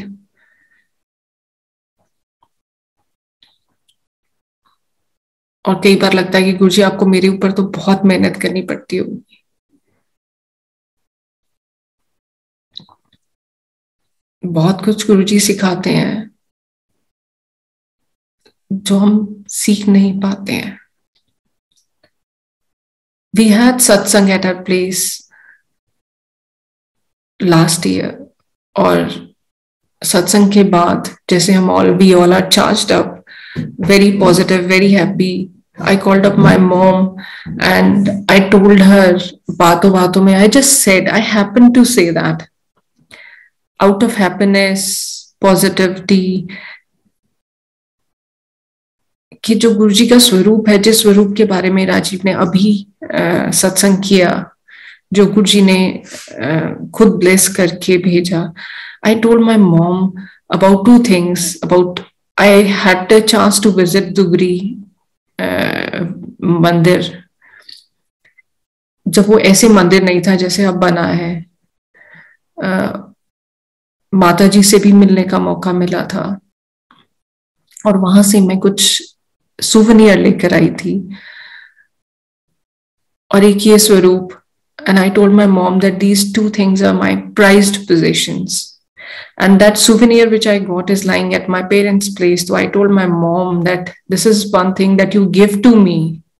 और कई बार लगता है कि गुरुजी आपको मेरे ऊपर तो बहुत मेहनत करनी पड़ती होगी. बहुत कुछ गुरुजी सिखाते हैं जो हम सीख नहीं पाते हैं. We had satsang at our place last year, और सत्संग के बाद जैसे हम all we all are charged up, very positive, very happy. I called up my mom and I told her, बातों बातों में I just said, I happen to say that out of happiness, positivity, कि जो गुरुजी का स्वरूप है, जिस स्वरूप के बारे में राजीव ने अभी सत्संग किया, जो गुरुजी ने खुद ब्लेस करके भेजा. I told my mom about two things. About I had the chance to visit Dugri Mandir, जब वो ऐसे मंदिर नहीं था जैसे अब बना है. uh, माता जी से भी मिलने का मौका मिला था और वहां से मैं कुछ सुवेनियर लेकर आई थी, और एक ये स्वरूप. And I told my mom that these two things are my prized possessions. And that souvenir which I got is lying at my parents' place. So I told my mom that this is one thing that you give to me.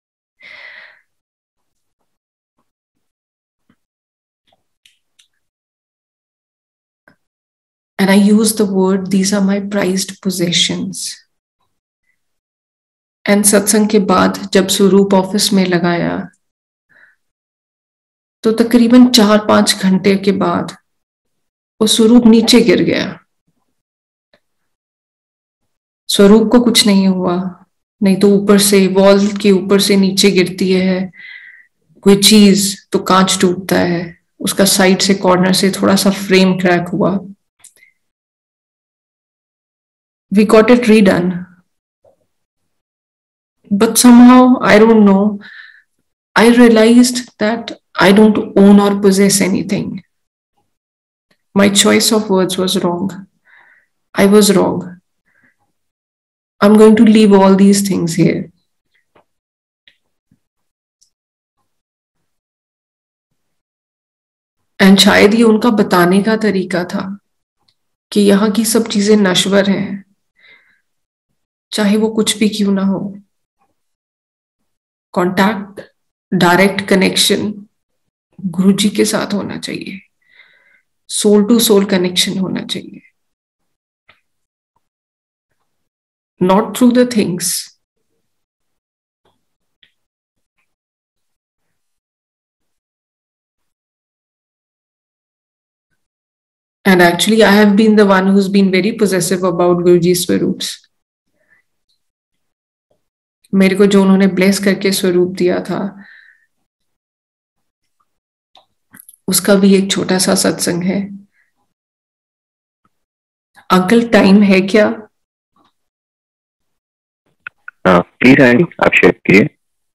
And I used the word, these are my prized possessions. And satsang के बाद जब स्वरूप office में लगाया, तो तकरीबन चार पांच घंटे के बाद वो स्वरूप नीचे गिर गया. स्वरूप को कुछ नहीं हुआ, नहीं तो ऊपर से, वॉल के ऊपर से नीचे गिरती है कोई चीज तो कांच टूटता है. उसका साइड से, कॉर्नर से थोड़ा सा फ्रेम क्रैक हुआ. we got it redone. But somehow, I don't know, I realized that I don't own or possess anything. My choice of words was wrong. I was wrong. I'm going to leave all these things here. And शायद ये उनका बताने का तरीका था कि यहाँ की सब चीजें नश्वर हैं, चाहे वो कुछ भी क्यों ना हो. कॉन्टैक्ट, डायरेक्ट कनेक्शन गुरुजी के साथ होना चाहिए, सोल टू सोल कनेक्शन होना चाहिए, not through the things. And actually, I have been the one who's been very possessive about Guruji's स्वरूप्स. मेरे को जो उन्होंने ब्लेस करके स्वरूप दिया था, उसका भी एक छोटा सा सत्संग है. अंकल, टाइम है क्या? प्लीज आंटी, आप शेयर कीजिए.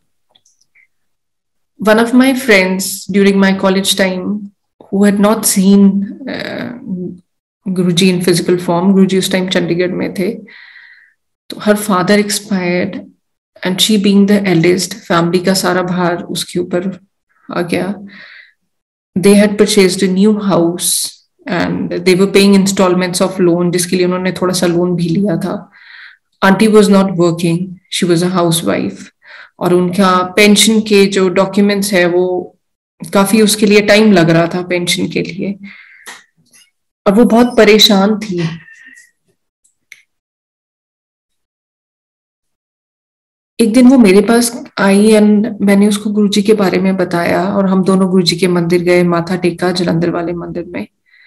One of my friends during my college time who had not seen uh, Guruji in physical form, Guruji उस टाइम चंडीगढ़ में थे, तो her father expired and she being the eldest, family का सारा भार उसके ऊपर आ गया. They had purchased a new house and they were paying installments of loan, जिसके लिए उन्होंने थोड़ा सा लोन भी लिया था. Auntie was not working, she was a housewife, और उनका पेंशन के जो डॉक्यूमेंट्स है वो काफी, उसके लिए टाइम लग रहा था पेंशन के लिए, और वो बहुत परेशान थी. एक दिन वो मेरे पास आई एंड मैंने उसको गुरुजी के बारे में बताया, और हम दोनों गुरुजी के मंदिर गए, माथा टेका जलंधर वाले मंदिर में.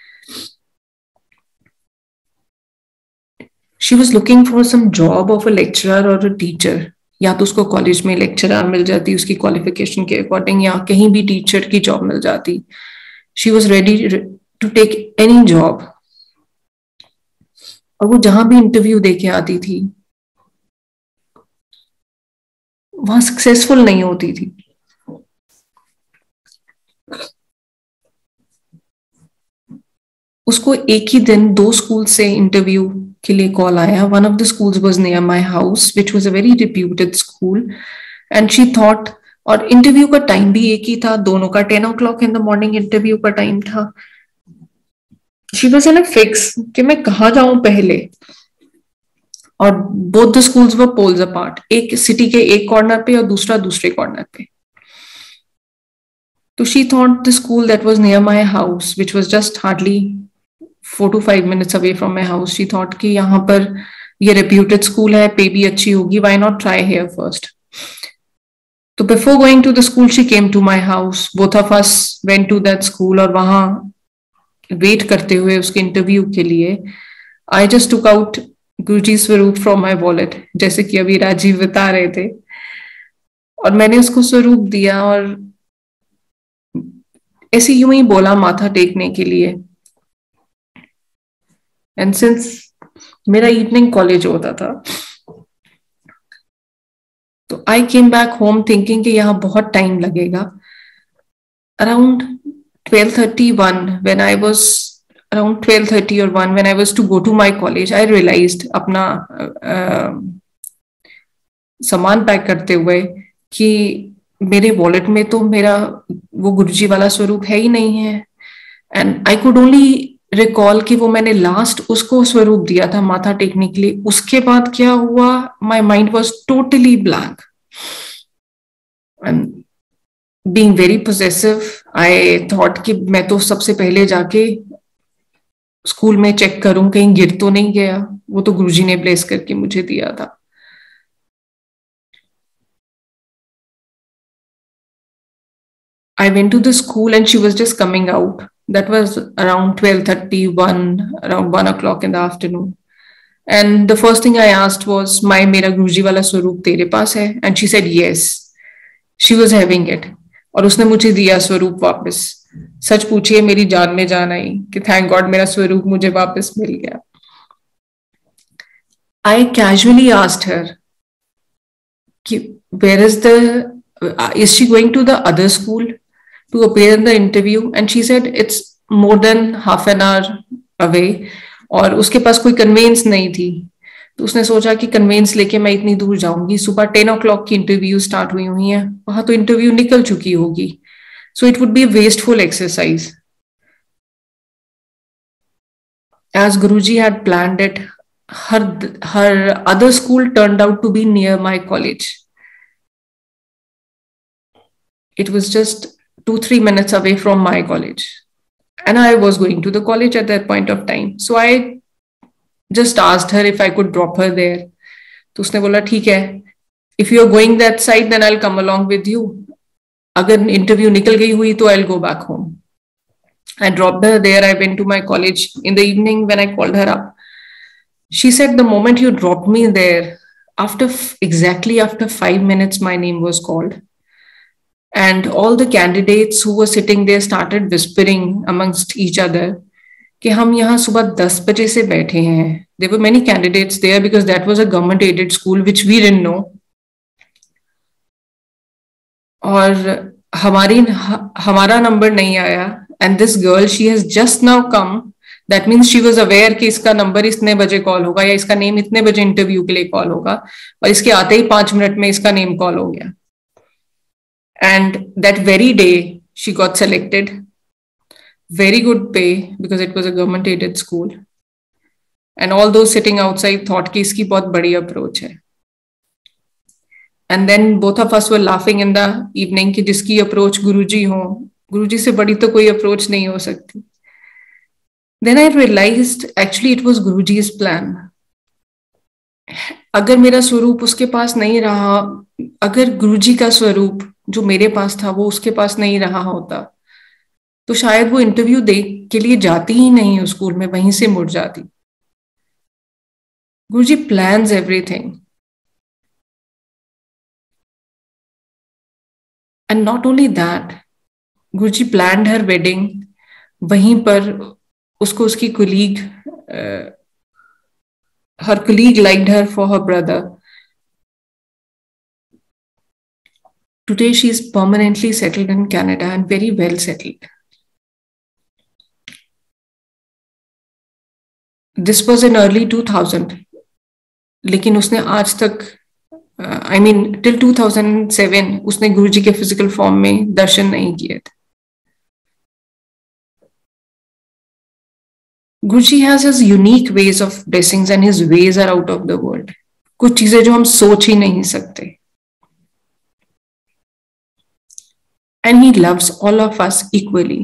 She was looking for some job of a lecturer और अ टीचर. या तो उसको कॉलेज में लेक्चरर मिल जाती उसकी क्वालिफिकेशन के अकॉर्डिंग, या कहीं भी टीचर की जॉब मिल जाती. She was ready to take any job. और वो जहां भी इंटरव्यू देके आती थी वहां सक्सेसफुल नहीं होती थी. उसको एक ही दिन दो स्कूल से इंटरव्यू के लिए कॉल आया. One of the schools was near my house which was a very reputed school, and she thought, और इंटरव्यू का टाइम भी एक ही था, दोनों का ten o'clock in the morning interview का टाइम था. She was in a fix कि मैं कहाँ जाऊं पहले, और both the schools were poles apart, एक सिटी के एक कॉर्नर पे और दूसरा दूसरे कॉर्नर पे. तो she thought the school that was near my house which was just hardly four to five minutes away from my house, she thought कि यहाँ पर ये रेप्यूटेड स्कूल है, पे भी अच्छी होगी, why not try here first. तो before going to the school she came to my house, both of us went to that school, और वहां वेट करते हुए उसके इंटरव्यू के लिए आई जस्ट टुक आउट गुरुजी स्वरूप फ्रॉम माई वॉलेट, जैसे कि अभी राजीव बता रहे थे, और मैंने उसको स्वरूप दिया और ऐसे यूं ही बोला माथा टेकने के लिए. एंड सिंस मेरा इवनिंग कॉलेज होता था, तो I came back home thinking कि यहाँ बहुत टाइम लगेगा. Around twelve thirty one when I was around twelve thirty और one when I was to go to my college, I realised अपना uh, सामान पैक करते हुए कि मेरे वॉलेट में तो मेरा वो गुरुजी वाला स्वरूप है ही नहीं है. And I could only recall कि वो मैंने लास्ट उसको स्वरूप दिया था माथा टेकने के लिए. उसके बाद क्या हुआ, my mind was totally blank. And being very possessive, I thought कि मैं तो सबसे पहले जाके स्कूल में चेक करूं कहीं गिर तो नहीं गया, वो तो गुरुजी ने ब्लेस करके मुझे दिया था. I went to the school and she was just coming out. That was around twelve thirty, one, around one o'clock in the afternoon. And the first thing I asked was, "My मेरा गुरुजी वाला स्वरूप तेरे पास है?" And she said yes. She was having it. और उसने मुझे दिया स्वरूप वापस. सच पूछिए मेरी जान में जान आई कि थैंक गॉड मेरा स्वरूप मुझे वापस मिल गया. I casually asked her, where is the, uh, is she going to the other school to appear in the interview? And she said it's more than half an hour away, और उसके पास कोई convince नहीं थी. तो उसने सोचा कि convince लेके मैं इतनी दूर जाऊंगी, सुबह टेन ओ क्लॉक की इंटरव्यू स्टार्ट हुई हुई है, वहां तो इंटरव्यू निकल चुकी होगी. So it would be wasteful exercise. As Guruji had planned it, her her other school turned out to be near my college. It was just two three minutes away from my college, and I was going to the college at that point of time. So I just asked her if I could drop her there. तो उसने बोला ठीक है, if you are going that side then I'll come along with you. अगर interview निकल गई हुई तो I'll go back home. I dropped her there. I went to my college in the evening. When I called her up, she said the moment you dropped me there, after exactly after five minutes my name was called, and all the candidates who were sitting there started whispering amongst each other कि हम यहाँ सुबह दस बजे से बैठे हैं. There were many candidates there because that was a government aided school which we didn't know. और हमारी हमारा नंबर नहीं आया. And this girl, she has just now come. That means she was aware कि इसका नंबर इतने बजे call होगा या इसका नेम इतने बजे इंटरव्यू के लिए कॉल होगा, और इसके आते ही पांच मिनट में इसका नेम कॉल हो गया. And that very day she got selected. Very good pay because it was a government aided school. And all those sitting outside thought कि इसकी बहुत बड़ी अप्रोच है. And then both of us were laughing in the evening कि जिसकी approach गुरुजी हो, गुरुजी से बड़ी तो कोई अप्रोच नहीं हो सकती. Then I realized actually it was Guruji's plan. अगर मेरा स्वरूप उसके पास नहीं रहा, अगर गुरुजी का स्वरूप जो मेरे पास था वो उसके पास नहीं रहा होता, तो शायद वो इंटरव्यू दे के लिए जाती ही नहीं उस स्कूल में, वहीं से मुड़ जाती. Guruji plans everything. And not only that, Guruji planned her wedding. वहीं पर उसको उसकी colleague, her colleague liked her for her brother. Today she is permanently settled in Canada and very well settled. This was in early two thousand. लेकिन उसने आज तक, I mean till two thousand seven, उसने गुरुजी के physical form में दर्शन नहीं किए थे. Guruji has his unique ways of blessings and his ways are out of the world. कुछ चीजें जो हम सोच ही नहीं सकते. And he loves all of us equally.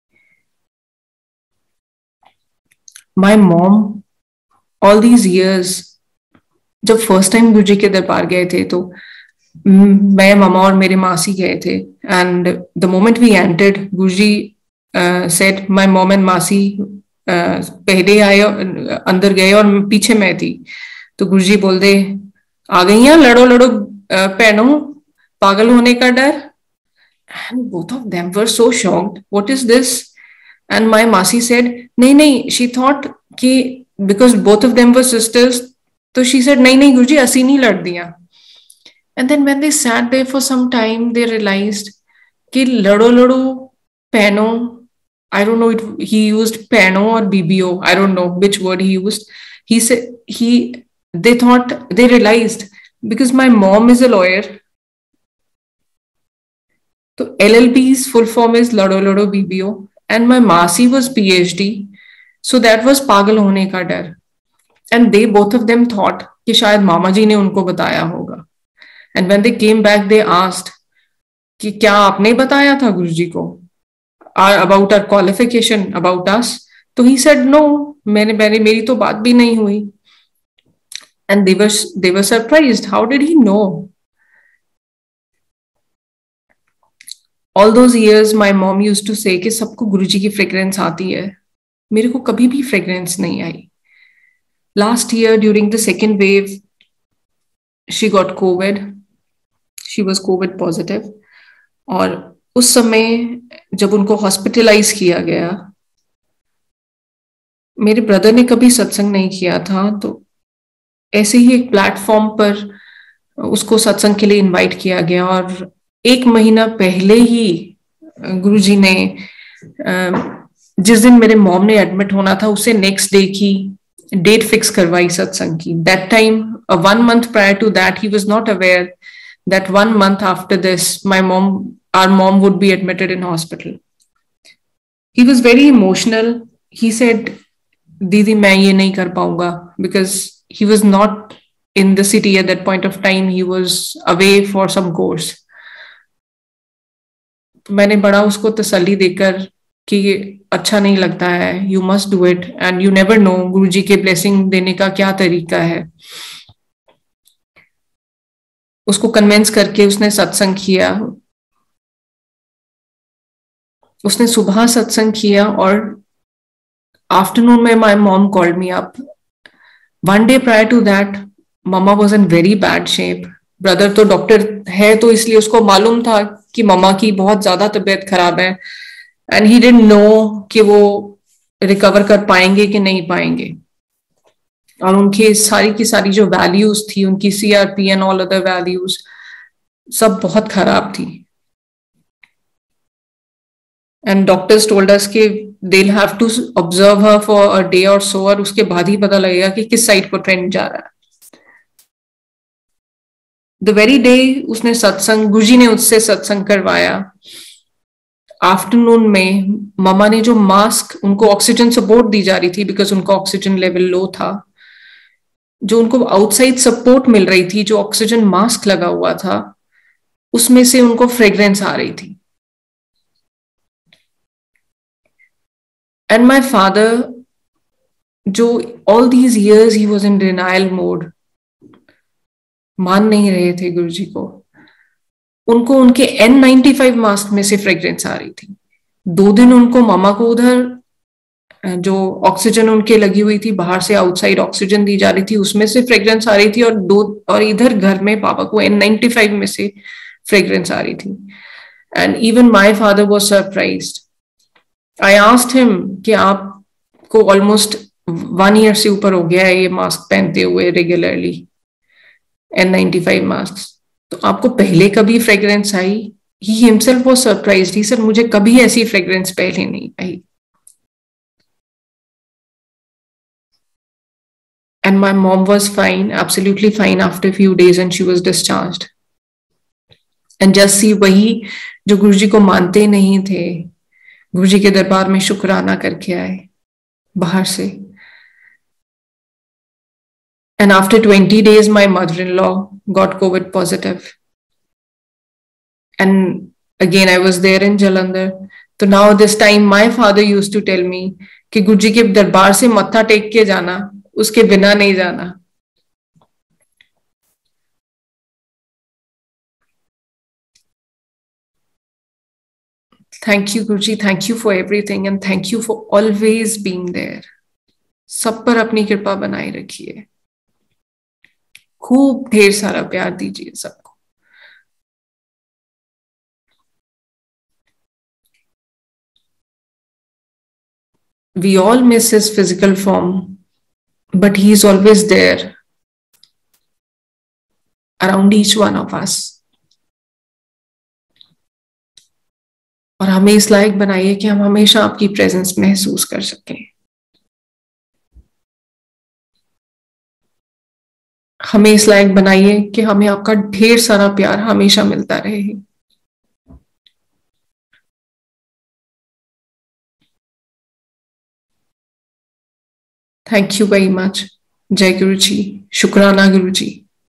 My mom, all these years, जब फर्स्ट टाइम गुरुजी के दरबार गए थे तो मैं, मामा और मेरे मासी गए थे. And the moment we entered, Guruji said, my mom and masi uh, पहले आए, अंदर गए और पीछे मैं थी. तो गुरुजी बोल दे, आ गई हैं, लड़ो लड़ो बहनों, पागल होने का डर. And both of them were so shocked. What is this? And my Masi said, nahi nahi, she thought कि because both of them were sisters, so she said, nahi nahi Guruji, ਅਸੀਂ नहीं लड़दियां. And then when they sat there for some time, they realized कि लड़ो लड़ो पहनो, I don't know, it, he used pehno or B B O, I don't know which word he used. He said, he, they thought, they realized, because my mom is a lawyer, so L L B's full form is Lado Lado B B O, and my Masi was P H D, so that was पागल होने का डर. And they both of them thought कि शायद मामा जी ने उनको बताया होगा. And when they came back, they asked कि क्या आपने बताया था गुरुजी को about our qualification, about us? तो he said no, मैंने मैंने मेरी तो बात भी नहीं हुई. And they were they were surprised. How did he know? All those years my mom used to say कि सबको गुरुजी की फ्रेग्रेंस आती है, मेरे को कभी भी फ्रेग्रेंस नहीं आई. Last year during the second wave, she got COVID. She was COVID positive. और उस समय जब उनको हॉस्पिटलाइज किया गया, मेरे ब्रदर ने कभी सत्संग नहीं किया था, तो ऐसे ही एक प्लेटफॉर्म पर उसको सत्संग के लिए इनवाइट किया गया, और एक महीना पहले ही गुरुजी ने, जिस दिन मेरे मॉम ने एडमिट होना था, उससे नेक्स्ट डे की डेट फिक्स करवाई सत्संग की. That time, one month prior to that, he was not aware that one month after this, my mom, our mom would be admitted in hospital. He was very emotional. He said, Didi, मैं ये नहीं कर पाऊंगा, because he was not in the city at that point of time. He was away for some course. मैंने बड़ा उसको तसल्ली देकर कि अच्छा नहीं लगता है, you must do it, and you never know गुरुजी के blessing देने का क्या तरीका है. उसको कन्विंस करके उसने सत्संग किया. उसने सुबह सत्संग किया, और आफ्टरनून में my mom called me up. One day prior to that, mumma was in very bad shape. Brother तो डॉक्टर है, तो इसलिए उसको मालूम था कि मम्मा की बहुत ज्यादा तबीयत खराब है, एंड ही डिडंट नो कि वो रिकवर कर पाएंगे कि नहीं पाएंगे. और उनकी सारी की सारी जो वैल्यूज थी, उनकी CRP and all other values, सब बहुत खराब थी. एंड डॉक्टर्स टोल्ड अस कि they will have to observe her for a day और सो, और उसके बाद ही पता लगेगा कि किस साइड को ट्रेंड जा रहा है. द वेरी डे उसने सत्संग, गुरुजी ने उससे सत्संग करवाया. आफ्टरनून में मामा ने जो मास्क, उनको ऑक्सीजन सपोर्ट दी जा रही थी बिकॉज उनका ऑक्सीजन लेवल लो था, जो उनको आउटसाइड सपोर्ट मिल रही थी, जो ऑक्सीजन मास्क लगा हुआ था, उसमें से उनको फ्रेग्रेंस आ रही थी. एंड माय फादर, जो all these years he was in denial mode, मान नहीं रहे थे गुरुजी को, उनको उनके एन नाइंटी फाइव मास्क में से फ्रेग्रेंस आ रही थी. दो दिन उनको मामा को उधर जो ऑक्सीजन उनके लगी हुई थी, बाहर से आउटसाइड ऑक्सीजन दी जा रही थी, उसमें से फ्रेग्रेंस आ रही थी, और दो और इधर घर में पापा को एन नाइंटी फाइव में से फ्रेग्रेंस आ रही थी. And even my father was surprised. I asked him कि आपको ऑलमोस्ट वन ईयर से ऊपर हो गया है ये मास्क पहनते हुए regularly, N ninety five mask, तो आपको पहले कभी फ्रेग्रेंस आई? He himself was surprised. He sir, मुझे कभी ऐसी फ्रेग्रेंस पहले नहीं आई. And my mom was fine, absolutely fine after a few days, and she was discharged. And just see, वही जो गुरुजी को मानते नहीं थे, गुरुजी के दरबार में शुक्राना करके आए बाहर से. And after twenty days, my mother-in-law got COVID positive. And again, I was there in Jalandhar. So now this time, my father used to tell me कि गुरुजी के दरबार से मत्था टेक के जाना, उसके बिना नहीं जाना. Thank you Guruji, thank you for everything, and thank you for always being there. सब पर अपनी कृपा बनाए रखिए, खूब ढेर सारा प्यार दीजिए सबको. We all miss his physical form, but he is always there around each one of us. और हमें इस लायक बनाइए कि हम हमेशा आपकी प्रेजेंस महसूस कर सकें. हमें इस लायक बनाइए कि हमें आपका ढेर सारा प्यार हमेशा मिलता रहे. Thank you very much. जय गुरु जी. शुक्राना गुरु जी.